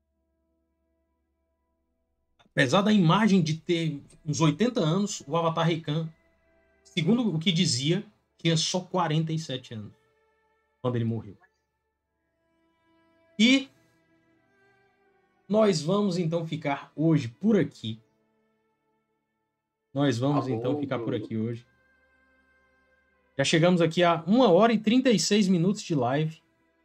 Apesar da imagem de ter uns oitenta anos, o Avatar Reikan, segundo o que dizia, tinha só quarenta e sete anos quando ele morreu. E nós vamos então ficar hoje por aqui. Nós vamos Tá bom, então ficar por Bruno. aqui hoje. Já chegamos aqui a uma hora e trinta e seis minutos de live.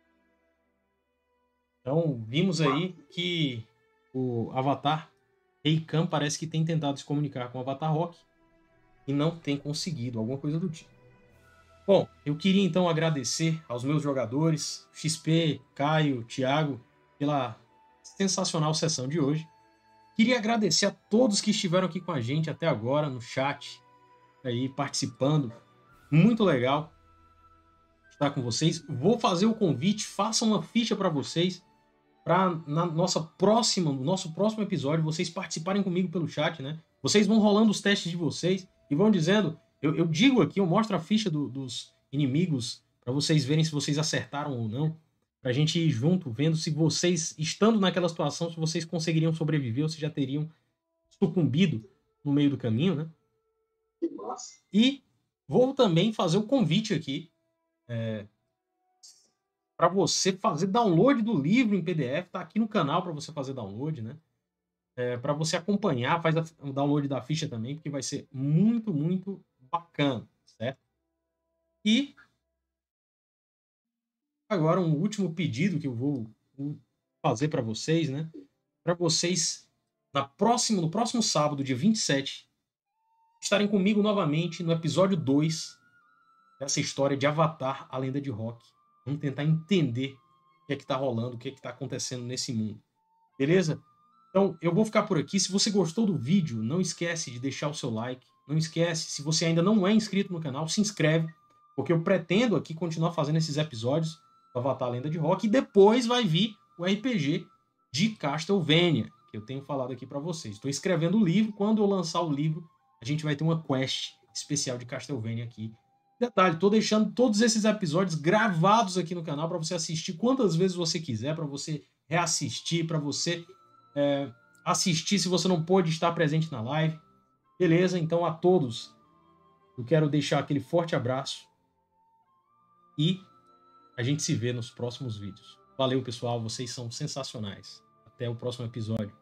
Então, vimos aí que o Avatar Reikan parece que tem tentado se comunicar com o Avatar Rock e não tem conseguido, alguma coisa do tipo. Bom, eu queria então agradecer aos meus jogadores, X P, Caio, Thiago, pela sensacional sessão de hoje. Queria agradecer a todos que estiveram aqui com a gente até agora no chat, aí participando. Muito legal estar com vocês. Vou fazer o convite, faça uma ficha para vocês, para na nossa próxima, no nosso próximo episódio, vocês participarem comigo pelo chat, né? Vocês vão rolando os testes de vocês e vão dizendo, eu, eu digo aqui, eu mostro a ficha do, dos inimigos para vocês verem se vocês acertaram ou não, para a gente ir junto, vendo se vocês, estando naquela situação, se vocês conseguiriam sobreviver ou se já teriam sucumbido no meio do caminho, né? Que massa. E vou também fazer o convite aqui é, para você fazer download do livro em P D F, tá aqui no canal para você fazer download, né? É, para você acompanhar, faz a, o download da ficha também, porque vai ser muito, muito bacana, certo? E agora um último pedido que eu vou fazer para vocês, né? Para vocês, na próxima, no próximo sábado, dia vinte e sete, estarem comigo novamente no episódio dois dessa história de Avatar, a Lenda de Rock. Vamos tentar entender o que é que tá rolando, o que é que tá acontecendo nesse mundo. Beleza? Então, eu vou ficar por aqui. Se você gostou do vídeo, não esquece de deixar o seu like. Não esquece, se você ainda não é inscrito no canal, se inscreve, porque eu pretendo aqui continuar fazendo esses episódios do Avatar, a Lenda de Rock, e depois vai vir o R P G de Castlevania, que eu tenho falado aqui para vocês. Estou escrevendo o livro. Quando eu lançar o livro, a gente vai ter uma quest especial de Castlevania aqui. Detalhe, estou deixando todos esses episódios gravados aqui no canal para você assistir quantas vezes você quiser, para você reassistir, para você é, assistir se você não pôde estar presente na live. Beleza? Então a todos eu quero deixar aquele forte abraço e a gente se vê nos próximos vídeos. Valeu, pessoal, vocês são sensacionais. Até o próximo episódio.